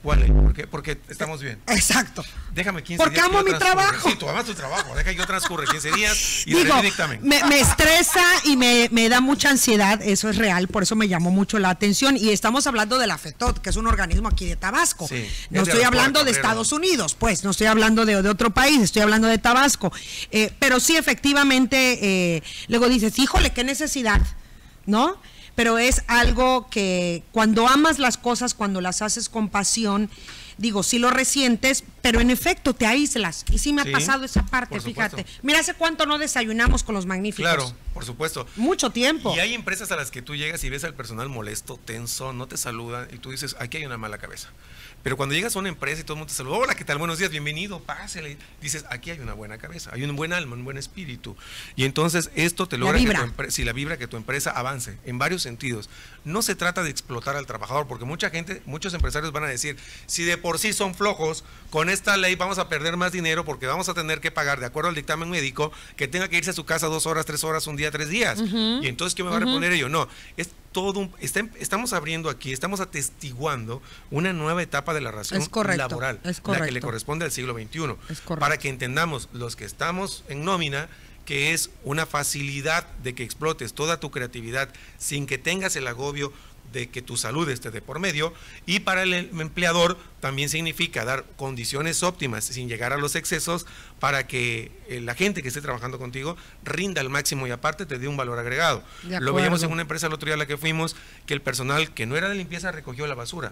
¿Cuál es? ¿Por qué? Porque estamos bien.
Exacto.
Déjame quince
Porque
días.
amo mi trabajo.
Sí, tú amas tu trabajo. Deja que yo transcurre quince días y
Digo,
dictamen.
Me, me estresa y me, me da mucha ansiedad, eso es real, por eso me llamó mucho la atención. Y estamos hablando de la FETOT, que es un organismo aquí de Tabasco.
Sí,
no estoy hablando de Estados Unidos, pues, no estoy hablando de, de otro país, estoy hablando de Tabasco. Eh, pero sí, efectivamente, eh, luego dices, híjole, qué necesidad, ¿no? Pero es algo que cuando amas las cosas, cuando las haces con pasión, digo, sí lo resientes, pero en efecto te aíslas. Y sí me ha
Sí,
pasado esa parte, fíjate. Mira, ¿hace cuánto no desayunamos con los magníficos?
Claro, por supuesto.
Mucho tiempo.
Y hay empresas a las que tú llegas y ves al personal molesto, tenso, no te saludan y tú dices, aquí hay una mala cabeza. Pero cuando llegas a una empresa y todo el mundo te saluda, hola, ¿qué tal? Buenos días, bienvenido, pásele. Dices, aquí hay una buena cabeza, hay un buen alma, un buen espíritu. Y entonces esto te logra que tu empresa, si la vibra que tu empresa avance en varios sentidos. No se trata de explotar al trabajador, porque mucha gente, muchos empresarios van a decir, si de por sí son flojos, con esta ley vamos a perder más dinero porque vamos a tener que pagar, de acuerdo al dictamen médico, que tenga que irse a su casa dos horas, tres horas, un día, tres días. Uh-huh. Y entonces, ¿qué me va uh-huh. a reponer ello? No, es todo un, está, estamos abriendo aquí, estamos atestiguando una nueva etapa de la relación
es correcto,
laboral,
es correcto.
la que le corresponde al siglo veintiuno, para que entendamos los que estamos en nómina, que es una facilidad de que explotes toda tu creatividad sin que tengas el agobio de que tu salud esté de por medio, y para el empleador también significa dar condiciones óptimas sin llegar a los excesos para que la gente que esté trabajando contigo rinda al máximo y aparte te dé un valor agregado. Lo veíamos en una empresa el otro día a la que fuimos, que el personal que no era de limpieza recogió la basura.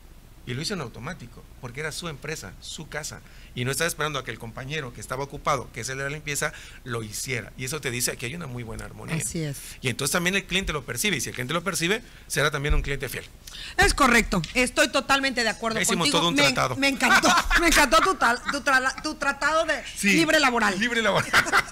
Y lo hizo en automático, porque era su empresa, su casa, y no estaba esperando a que el compañero que estaba ocupado, que es el de la limpieza, lo hiciera. Y eso te dice que hay una muy buena armonía.
Así es.
Y entonces también el cliente lo percibe, y si el cliente lo percibe, será también un cliente fiel.
Es correcto, estoy totalmente de acuerdo
ya hicimos
contigo.
todo un
me,
tratado.
Me encantó, me encantó tu, tal, tu, tra, tu tratado de sí, libre laboral.
Libre laboral.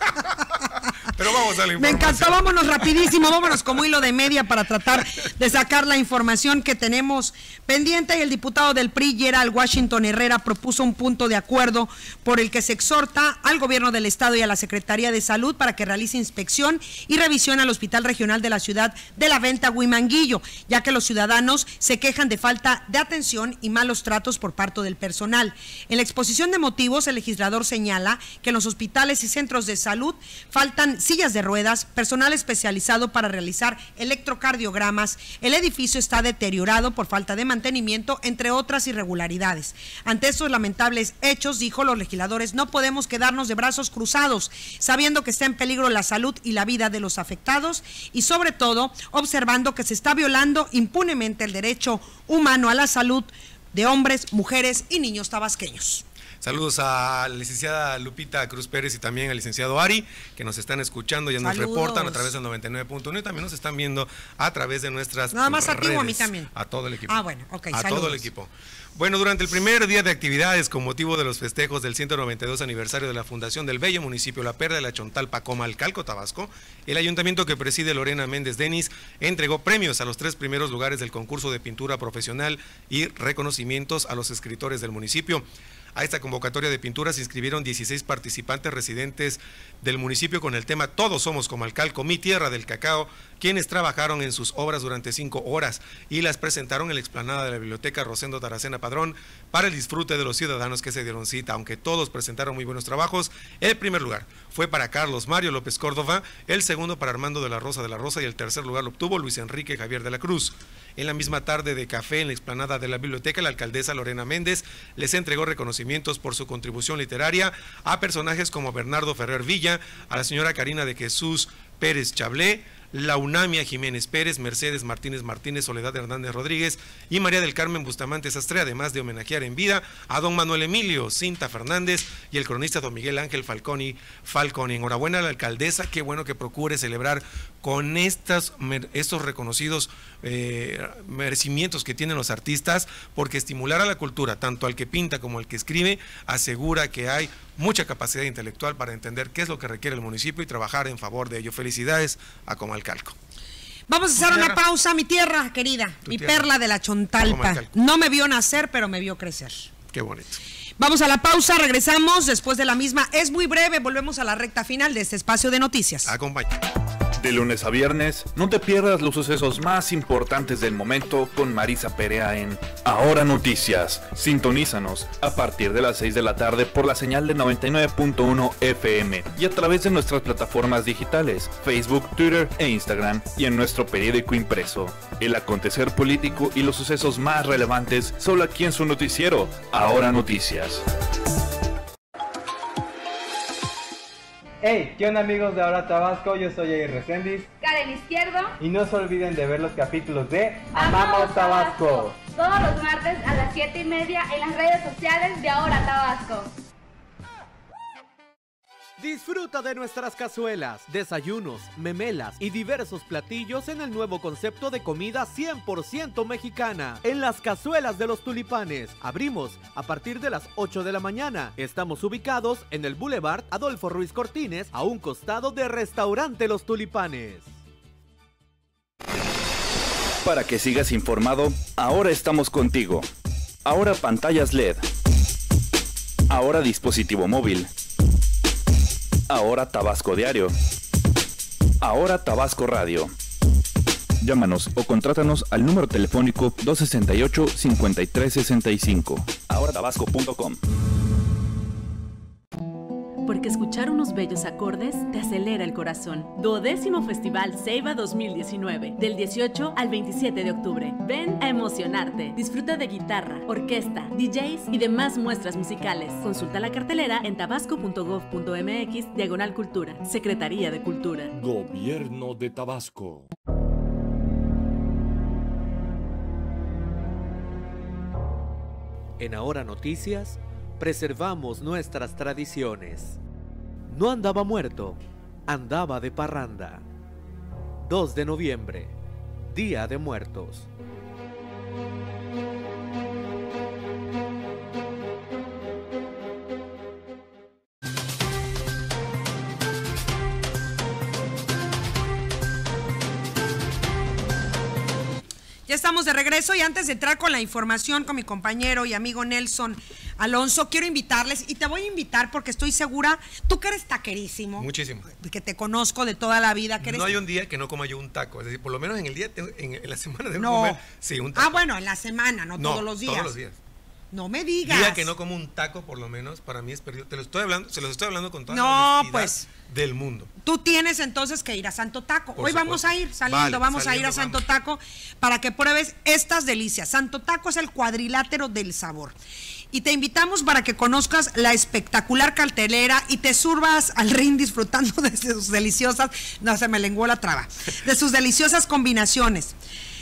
Pero vamos a la información.
Me encantó, vámonos rapidísimo, vámonos como hilo de media para tratar de sacar la información que tenemos pendiente. Y el diputado del P R I, Gerald Washington Herrera, propuso un punto de acuerdo por el que se exhorta al gobierno del estado y a la Secretaría de Salud para que realice inspección y revisión al Hospital Regional de la Ciudad de la Venta, Huimanguillo, ya que los ciudadanos se quejan de falta de atención y malos tratos por parte del personal. En la exposición de motivos, el legislador señala que en los hospitales y centros de salud faltan sillas de ruedas, personal especializado para realizar electrocardiogramas, el edificio está deteriorado por falta de mantenimiento, entre otras irregularidades. Ante estos lamentables hechos, dijo, los legisladores no podemos quedarnos de brazos cruzados, sabiendo que está en peligro la salud y la vida de los afectados y sobre todo observando que se está violando impunemente el derecho humano a la salud de hombres, mujeres y niños tabasqueños.
Saludos a la licenciada Lupita Cruz Pérez y también al licenciado Ari, que nos están escuchando, ya nos
Saludos.
reportan a través del noventa y nueve punto uno y también nos están viendo a través de nuestras
Nada más
redes.
a ti o a mí también.
A todo el equipo.
Ah, bueno, ok,
A
saludos.
todo el equipo. Bueno, durante el primer día de actividades con motivo de los festejos del ciento noventa y dos aniversario de la fundación del bello municipio La Perla de la Chontalpa, Comalcalco, Tabasco, el ayuntamiento que preside Lorena Méndez Denis entregó premios a los tres primeros lugares del concurso de pintura profesional y reconocimientos a los escritores del municipio. A esta convocatoria de pintura se inscribieron dieciséis participantes residentes del municipio con el tema Todos somos Comalcalco, mi tierra del cacao, quienes trabajaron en sus obras durante cinco horas y las presentaron en la explanada de la Biblioteca Rosendo Taracena Padrón para el disfrute de los ciudadanos que se dieron cita. Aunque todos presentaron muy buenos trabajos, el primer lugar fue para Carlos Mario López Córdoba, el segundo para Armando de la Rosa de la Rosa y el tercer lugar lo obtuvo Luis Enrique Javier de la Cruz. En la misma tarde de café en la explanada de la biblioteca, la alcaldesa Lorena Méndez les entregó reconocimientos por su contribución literaria a personajes como Bernardo Ferrer Villa, a la señora Karina de Jesús Pérez Chablé, Launamia Jiménez Pérez, Mercedes Martínez Martínez, Soledad Hernández Rodríguez y María del Carmen Bustamante Sastre, además de homenajear en vida a don Manuel Emilio Cinta Fernández y el cronista don Miguel Ángel Falconi Falconi. Enhorabuena a la alcaldesa, qué bueno que procure celebrar con estas, estos reconocidos eh, merecimientos que tienen los artistas, porque estimular a la cultura, tanto al que pinta como al que escribe, asegura que hay mucha capacidad intelectual para entender qué es lo que requiere el municipio y trabajar en favor de ello. Felicidades a Comalcalco.
Vamos a hacer una pausa, mi tierra querida, mi tierra? Perla de la Chontalpa. No me vio nacer, pero me vio crecer.
Qué bonito.
Vamos a la pausa, regresamos después de la misma. Es muy breve, volvemos a la recta final de este espacio de noticias.
Acompaña.
De lunes a viernes, no te pierdas los sucesos más importantes del momento con Marisa Perea en Ahora Noticias. Sintonízanos a partir de las seis de la tarde por la señal de noventa y nueve punto uno F M y a través de nuestras plataformas digitales, Facebook, Twitter e Instagram, y en nuestro periódico impreso. El acontecer político y los sucesos más relevantes solo aquí en su noticiero, Ahora Noticias.
Hey, ¿qué onda amigos de Ahora Tabasco? Yo soy Jair Reséndiz.
Karen Izquierdo.
Y no se olviden de ver los capítulos de Amamos Tabasco.
Todos los martes a las siete y media en las redes sociales de Ahora Tabasco.
Disfruta de nuestras cazuelas, desayunos, memelas y diversos platillos en el nuevo concepto de comida cien por ciento mexicana. En las Cazuelas de los Tulipanes. Abrimos a partir de las ocho de la mañana. Estamos ubicados en el Boulevard Adolfo Ruiz Cortines, a un costado de Restaurante Los Tulipanes.
Para que sigas informado, ahora estamos contigo. Ahora pantallas L E D. Ahora dispositivo móvil. Ahora Tabasco Diario. Ahora Tabasco Radio. Llámanos o contrátanos al número telefónico dos sesenta y ocho, cincuenta y tres sesenta y cinco. ahora tabasco punto com.
Porque escuchar unos bellos acordes te acelera el corazón. Duodécimo Festival Ceiba dos mil diecinueve, del dieciocho al veintisiete de octubre. Ven a emocionarte. Disfruta de guitarra, orquesta, D Js y demás muestras musicales. Consulta la cartelera en tabasco punto gov punto mx, diagonal cultura. Secretaría de Cultura.
Gobierno de Tabasco.
En Ahora Noticias, preservamos nuestras tradiciones. No andaba muerto, andaba de parranda. dos de noviembre, Día de Muertos.
Ya estamos de regreso y antes de entrar con la información con mi compañero y amigo Nelson Alonso, quiero invitarles y te voy a invitar porque estoy segura, tú que eres taquerísimo.
Muchísimo.
Que te conozco de toda la vida. Que eres...
No hay un día que no coma yo un taco, es decir, por lo menos en el día, en, en la semana debo
no.
comer, sí, un taco.
Ah, bueno, en la semana, no, no todos los días.
todos los días.
No me digas.
Día que no como un taco, por lo menos, para mí es perdido. Te lo estoy hablando, se los estoy hablando con toda
no,
la honestidad
pues,
del mundo.
Tú tienes entonces que ir a Santo Taco.
Por
Hoy
supuesto.
vamos a ir saliendo,
Vale,
vamos
saliendo,
a ir a Santo
vamos.
Taco para que pruebes estas delicias. Santo Taco es el cuadrilátero del sabor. Y te invitamos para que conozcas la espectacular cartelera y te surbas al ring disfrutando de sus deliciosas, no se me lenguó la traba, de sus deliciosas combinaciones.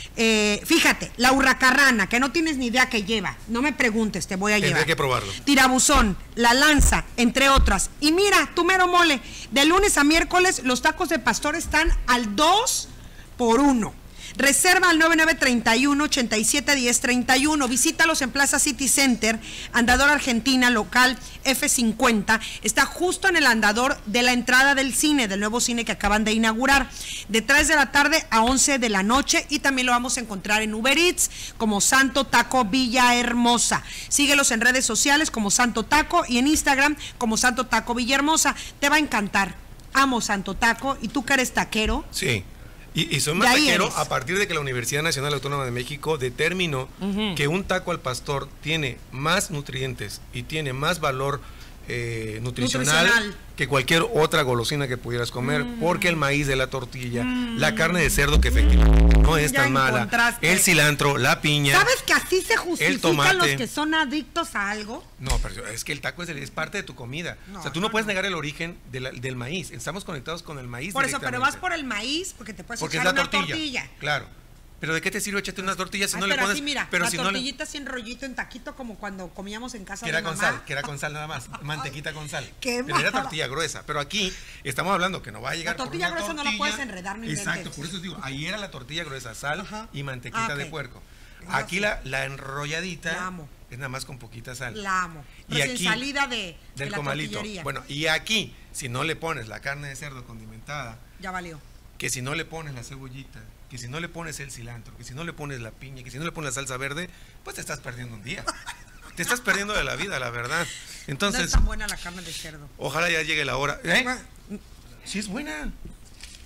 Eh, fíjate, la hurracarrana, que no tienes ni idea que lleva, no me preguntes, te voy a
Tendré
llevar.
que probarlo.
Tirabuzón, la lanza, entre otras. Y mira, tu mero mole, de lunes a miércoles los tacos de pastor están al dos por uno. Reserva al nueve nueve tres uno, ocho siete uno cero tres uno. Visítalos en Plaza City Center, Andador Argentina, local F cincuenta. Está justo en el andador de la entrada del cine, del nuevo cine que acaban de inaugurar. De tres de la tarde a once de la noche. Y también lo vamos a encontrar en Uber Eats como Santo Taco Villahermosa. Síguelos en redes sociales como Santo Taco y en Instagram como Santo Taco Villahermosa. Te va a encantar. Amo Santo Taco. Y tú que eres taquero.
Sí. Y, y soy más taquero a partir de que la Universidad Nacional Autónoma de México determinó uh-huh. que un taco al pastor tiene más nutrientes y tiene más valor eh, nutricional, nutricional que cualquier otra golosina que pudieras comer, mm. porque el maíz de la tortilla, mm. la carne de cerdo que efectivamente no es ya tan mala, el cilantro, la piña.
¿Sabes que así se justifican los que son adictos a algo?
No, pero es que el taco es, es parte de tu comida. No, o sea, tú no, no puedes negar el origen de la, del maíz. Estamos conectados con el maíz.
Por eso, pero vas por el maíz porque te puedes
porque
echar
es la
una
tortilla.
tortilla.
Claro. Pero ¿de qué te sirve echarte unas tortillas si
Ay,
no
pero
le pones?
Así, mira,
pero
la
si
tortillita
no le...
así en rollito, en taquito, como cuando comíamos en casa
que era
de
con
mamá.
sal, que era con sal nada más, mantequita con sal.
Qué
pero era tortilla gruesa. Pero aquí estamos hablando que no va a llegar.
La tortilla
por una
gruesa
tortilla.
no la puedes enredar ni
Exacto, por eso os digo, ahí era la tortilla gruesa, sal Ajá. y mantequita ah, okay. de puerco. Aquí la, la enrolladita
la amo.
es nada más con poquita sal.
La amo.
Y aquí,
salida de,
del
de la
comalito. Bueno, y aquí, si no le pones la carne de cerdo condimentada,
ya valió.
Que si no le pones la cebollita, que si no le pones el cilantro, que si no le pones la piña, que si no le pones la salsa verde, pues te estás perdiendo un día. Te estás perdiendo de la vida, la verdad. Entonces,
no es tan buena la carne de cerdo.
Ojalá ya llegue la hora. ¿Eh? Sí es buena.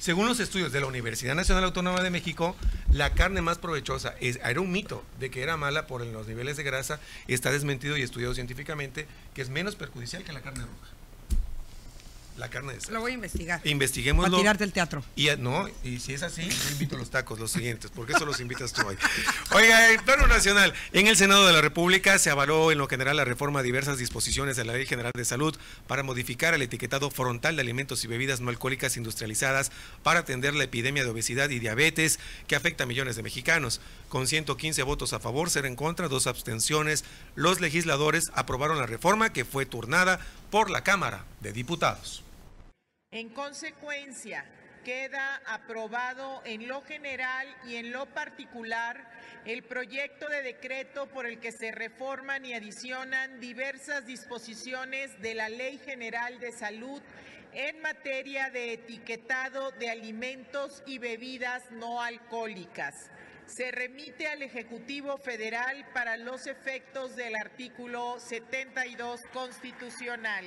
Según los estudios de la Universidad Nacional Autónoma de México, la carne más provechosa, es, era un mito de que era mala por los niveles de grasa, está desmentido y estudiado científicamente, que es menos perjudicial que la carne roja. La carne de cerdo.
Lo voy a investigar.
Investiguémoslo.
Para tirarte el teatro.
Y no, y si es así, yo invito a los tacos, los siguientes, porque eso los invitas tú hoy. Oiga, en plano nacional, en el Senado de la República se avaló en lo general la reforma a diversas disposiciones de la Ley General de Salud para modificar el etiquetado frontal de alimentos y bebidas no alcohólicas industrializadas para atender la epidemia de obesidad y diabetes que afecta a millones de mexicanos. Con ciento quince votos a favor, cero en contra, dos abstenciones, los legisladores aprobaron la reforma que fue turnada por la Cámara de Diputados.
En consecuencia, queda aprobado en lo general y en lo particular el proyecto de decreto por el que se reforman y adicionan diversas disposiciones de la Ley General de Salud en materia de etiquetado de alimentos y bebidas no alcohólicas. Se remite al Ejecutivo Federal para los efectos del artículo setenta y dos constitucional.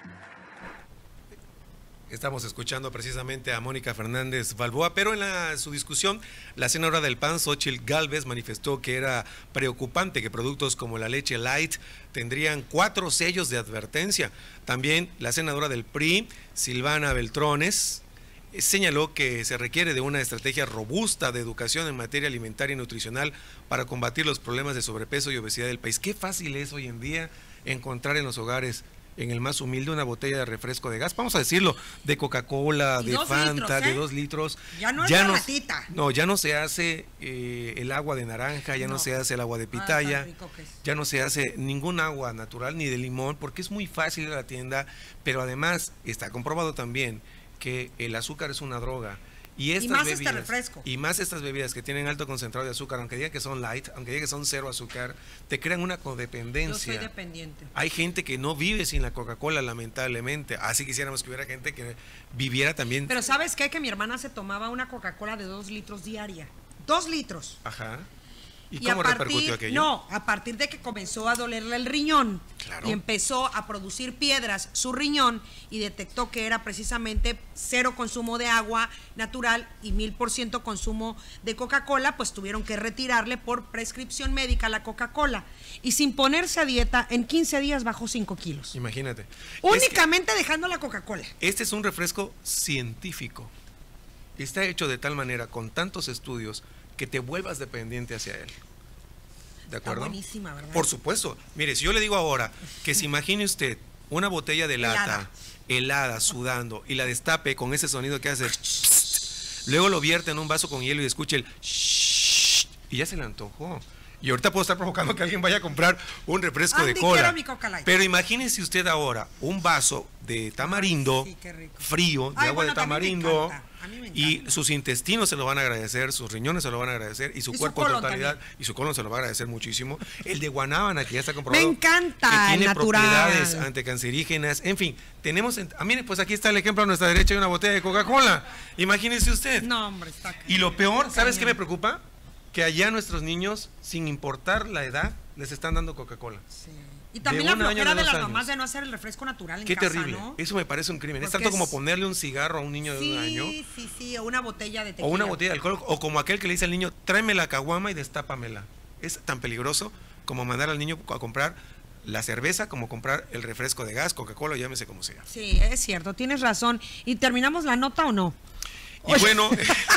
Estamos escuchando precisamente a Mónica Fernández Balboa, pero en la, su discusión, la senadora del P A N, Xóchitl Gálvez, manifestó que era preocupante que productos como la leche light tendrían cuatro sellos de advertencia. También la senadora del P R I, Silvana Beltrones, señaló que se requiere de una estrategia robusta de educación en materia alimentaria y nutricional para combatir los problemas de sobrepeso y obesidad del país. Qué fácil es hoy en día encontrar en los hogares, en el más humilde, una botella de refresco de gas, vamos a decirlo, de Coca-Cola, de Fanta, litros, ¿eh? de dos litros.
Ya no es
ya
la
no,
latita.
No, ya no se hace eh, el agua de naranja, ya no, no se hace el agua de pitaya,
ah,
ya no se hace ningún agua natural ni de limón, porque es muy fácil ir a la tienda, pero además está comprobado también que el azúcar es una droga. Y, estas
y más
bebidas,
este refresco.
Y más estas bebidas que tienen alto concentrado de azúcar, aunque digan que son light, aunque digan que son cero azúcar, te crean una codependencia.
Yo soy dependiente.
Hay gente que no vive sin la Coca-Cola, lamentablemente. Así quisiéramos que hubiera gente que viviera también.
Pero ¿sabes qué? Que mi hermana se tomaba una Coca-Cola de dos litros diaria. Dos litros.
Ajá. ¿Y,
y
cómo
partir,
repercutió aquello?
No, a partir de que comenzó a dolerle el riñón,
claro,
y empezó a producir piedras su riñón y detectó que era precisamente cero consumo de agua natural y mil por ciento consumo de Coca-Cola, pues tuvieron que retirarle por prescripción médica la Coca-Cola. Y sin ponerse a dieta, en quince días bajó cinco kilos.
Imagínate.
Únicamente es que dejando la Coca-Cola.
Este es un refresco científico. Está hecho de tal manera, con tantos estudios, que te vuelvas dependiente hacia él. ¿De acuerdo?
Está buenísima, ¿verdad?
Por supuesto. Mire, si yo le digo ahora que se imagine usted una botella de lata helada, helada sudando, y la destape con ese sonido que hace, luego lo vierte en un vaso con hielo y escuche el y ya se le antojó. Y ahorita puedo estar provocando que alguien vaya a comprar un refresco
Andy,
de cola.
quiero mi Coca Light.
Pero imagínese usted ahora un vaso de tamarindo,
sí, qué rico,
frío, de
Ay,
agua
bueno,
de tamarindo.
A mí me encanta.
Y sus intestinos se lo van a agradecer, sus riñones se lo van a agradecer, y su
y
cuerpo
su
en totalidad,
también.
y su colon se lo va a agradecer muchísimo. El de guanábana, que ya está comprobado.
Me encanta,
que tiene
natural.
propiedades anticancerígenas. En fin, tenemos. A mí, pues aquí está el ejemplo a nuestra derecha de una botella de Coca-Cola. Imagínese usted.
No, hombre, está.
Y lo peor,
está
¿sabes
bien.
qué me preocupa? Que allá nuestros niños, sin importar la edad, les están dando Coca-Cola.
Sí. Y también la flojera de, de las mamás de no hacer el refresco natural en
Qué
casa,
terrible.
¿no?
Eso me parece un crimen.
Porque
es tanto
es...
como ponerle un cigarro a un niño
sí,
de un año.
Sí, sí, sí, o una botella de tequila.
O una botella de alcohol, o como aquel que le dice al niño, tráeme la caguama y destápamela. Es tan peligroso como mandar al niño a comprar la cerveza, como comprar el refresco de gas, Coca-Cola, llámese como sea.
Sí, es cierto, tienes razón. ¿Y terminamos la nota o no?
Y Oye. bueno...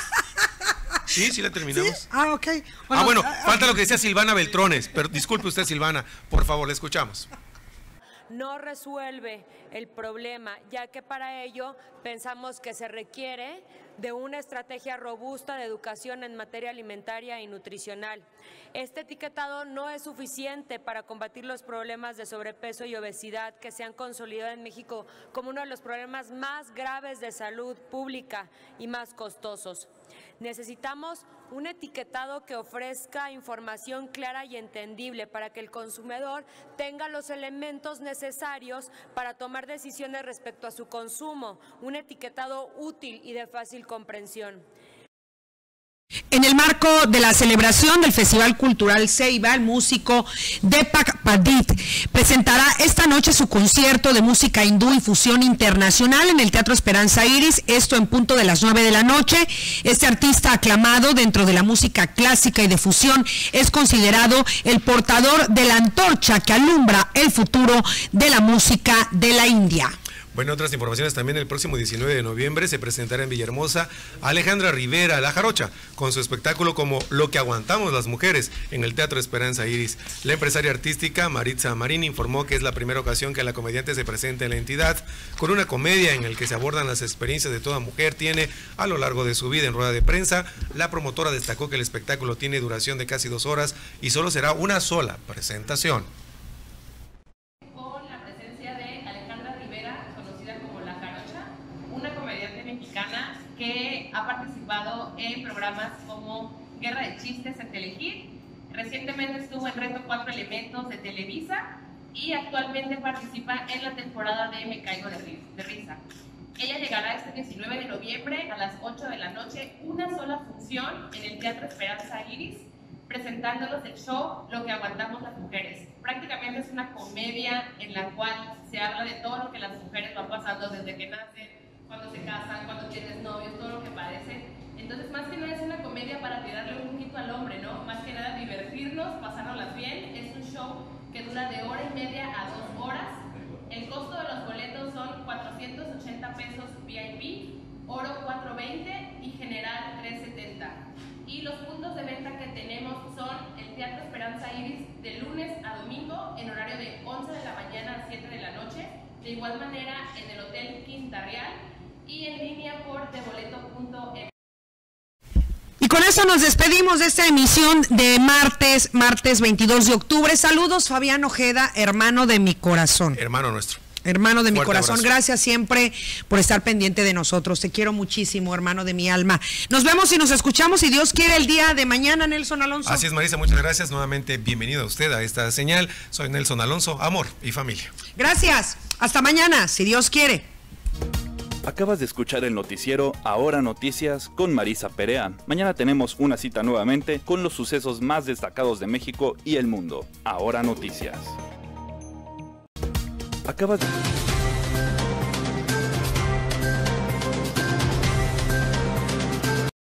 Sí, sí la terminamos.
¿Sí? Ah, ok.
Bueno, ah, bueno, falta lo que decía Silvana Beltrones, pero disculpe usted, Silvana, por favor, le escuchamos.
No resuelve el problema, ya que para ello pensamos que se requiere de una estrategia robusta de educación en materia alimentaria y nutricional. Este etiquetado no es suficiente para combatir los problemas de sobrepeso y obesidad que se han consolidado en México como uno de los problemas más graves de salud pública y más costosos. Necesitamos un etiquetado que ofrezca información clara y entendible para que el consumidor tenga los elementos necesarios para tomar decisiones respecto a su consumo, un etiquetado útil y de fácil comprensión.
En el marco de la celebración del Festival Cultural Ceiba, el músico Deepak Pandit presentará esta noche su concierto de música hindú y fusión internacional en el Teatro Esperanza Iris, esto en punto de las nueve de la noche. Este artista aclamado dentro de la música clásica y de fusión es considerado el portador de la antorcha que alumbra el futuro de la música de la India.
Bueno, otras informaciones también, el próximo diecinueve de noviembre se presentará en Villahermosa Alejandra Rivera, La Jarocha, con su espectáculo como Lo que aguantamos las mujeres en el Teatro Esperanza Iris. La empresaria artística Maritza Marín informó que es la primera ocasión que la comediante se presenta en la entidad con una comedia en la que se abordan las experiencias de toda mujer tiene a lo largo de su vida. En rueda de prensa, la promotora destacó que el espectáculo tiene duración de casi dos horas y solo será una sola presentación.
Que ha participado en programas como Guerra de Chistes en Telehit, recientemente estuvo en Reto Cuatro Elementos de Televisa y actualmente participa en la temporada de Me Caigo de Risa. Ella llegará este diecinueve de noviembre a las ocho de la noche, una sola función en el Teatro Esperanza Iris, presentándonos el show Lo que aguantamos las mujeres. Prácticamente es una comedia en la cual se habla de todo lo que las mujeres van pasando desde que nacen, cuando se casan, cuando tienes novios, todo lo que padecen. Entonces, más que nada es una comedia para tirarle un poquito al hombre, ¿no? Más que nada divertirnos, pasárnoslas bien. Es un show que dura de hora y media a dos horas. El costo de los boletos son cuatrocientos ochenta pesos V I P, oro cuatrocientos veinte y general trescientos setenta. Y los puntos de venta que tenemos son el Teatro Esperanza Iris de lunes a domingo en horario de once de la mañana a siete de la noche. De igual manera en el Hotel Quinta Real y en línea por deboleto punto m.
Y con eso nos despedimos de esta emisión de martes, martes veintidós de octubre. Saludos, Fabián Ojeda, hermano de mi corazón.
Hermano nuestro.
Hermano de mi
Fuerte
corazón,
abrazo.
Gracias siempre por estar pendiente de nosotros. Te quiero muchísimo, hermano de mi alma. Nos vemos y nos escuchamos, si Dios quiere, el día de mañana, Nelson Alonso.
Así es, Marisa, muchas gracias. Nuevamente, bienvenido a usted a esta señal. Soy Nelson Alonso, amor y familia.
Gracias. Hasta mañana, si Dios quiere.
Acabas de escuchar el noticiero Ahora Noticias con Marisa Perea. Mañana tenemos una cita nuevamente con los sucesos más destacados de México y el mundo. Ahora Noticias. Acabas de...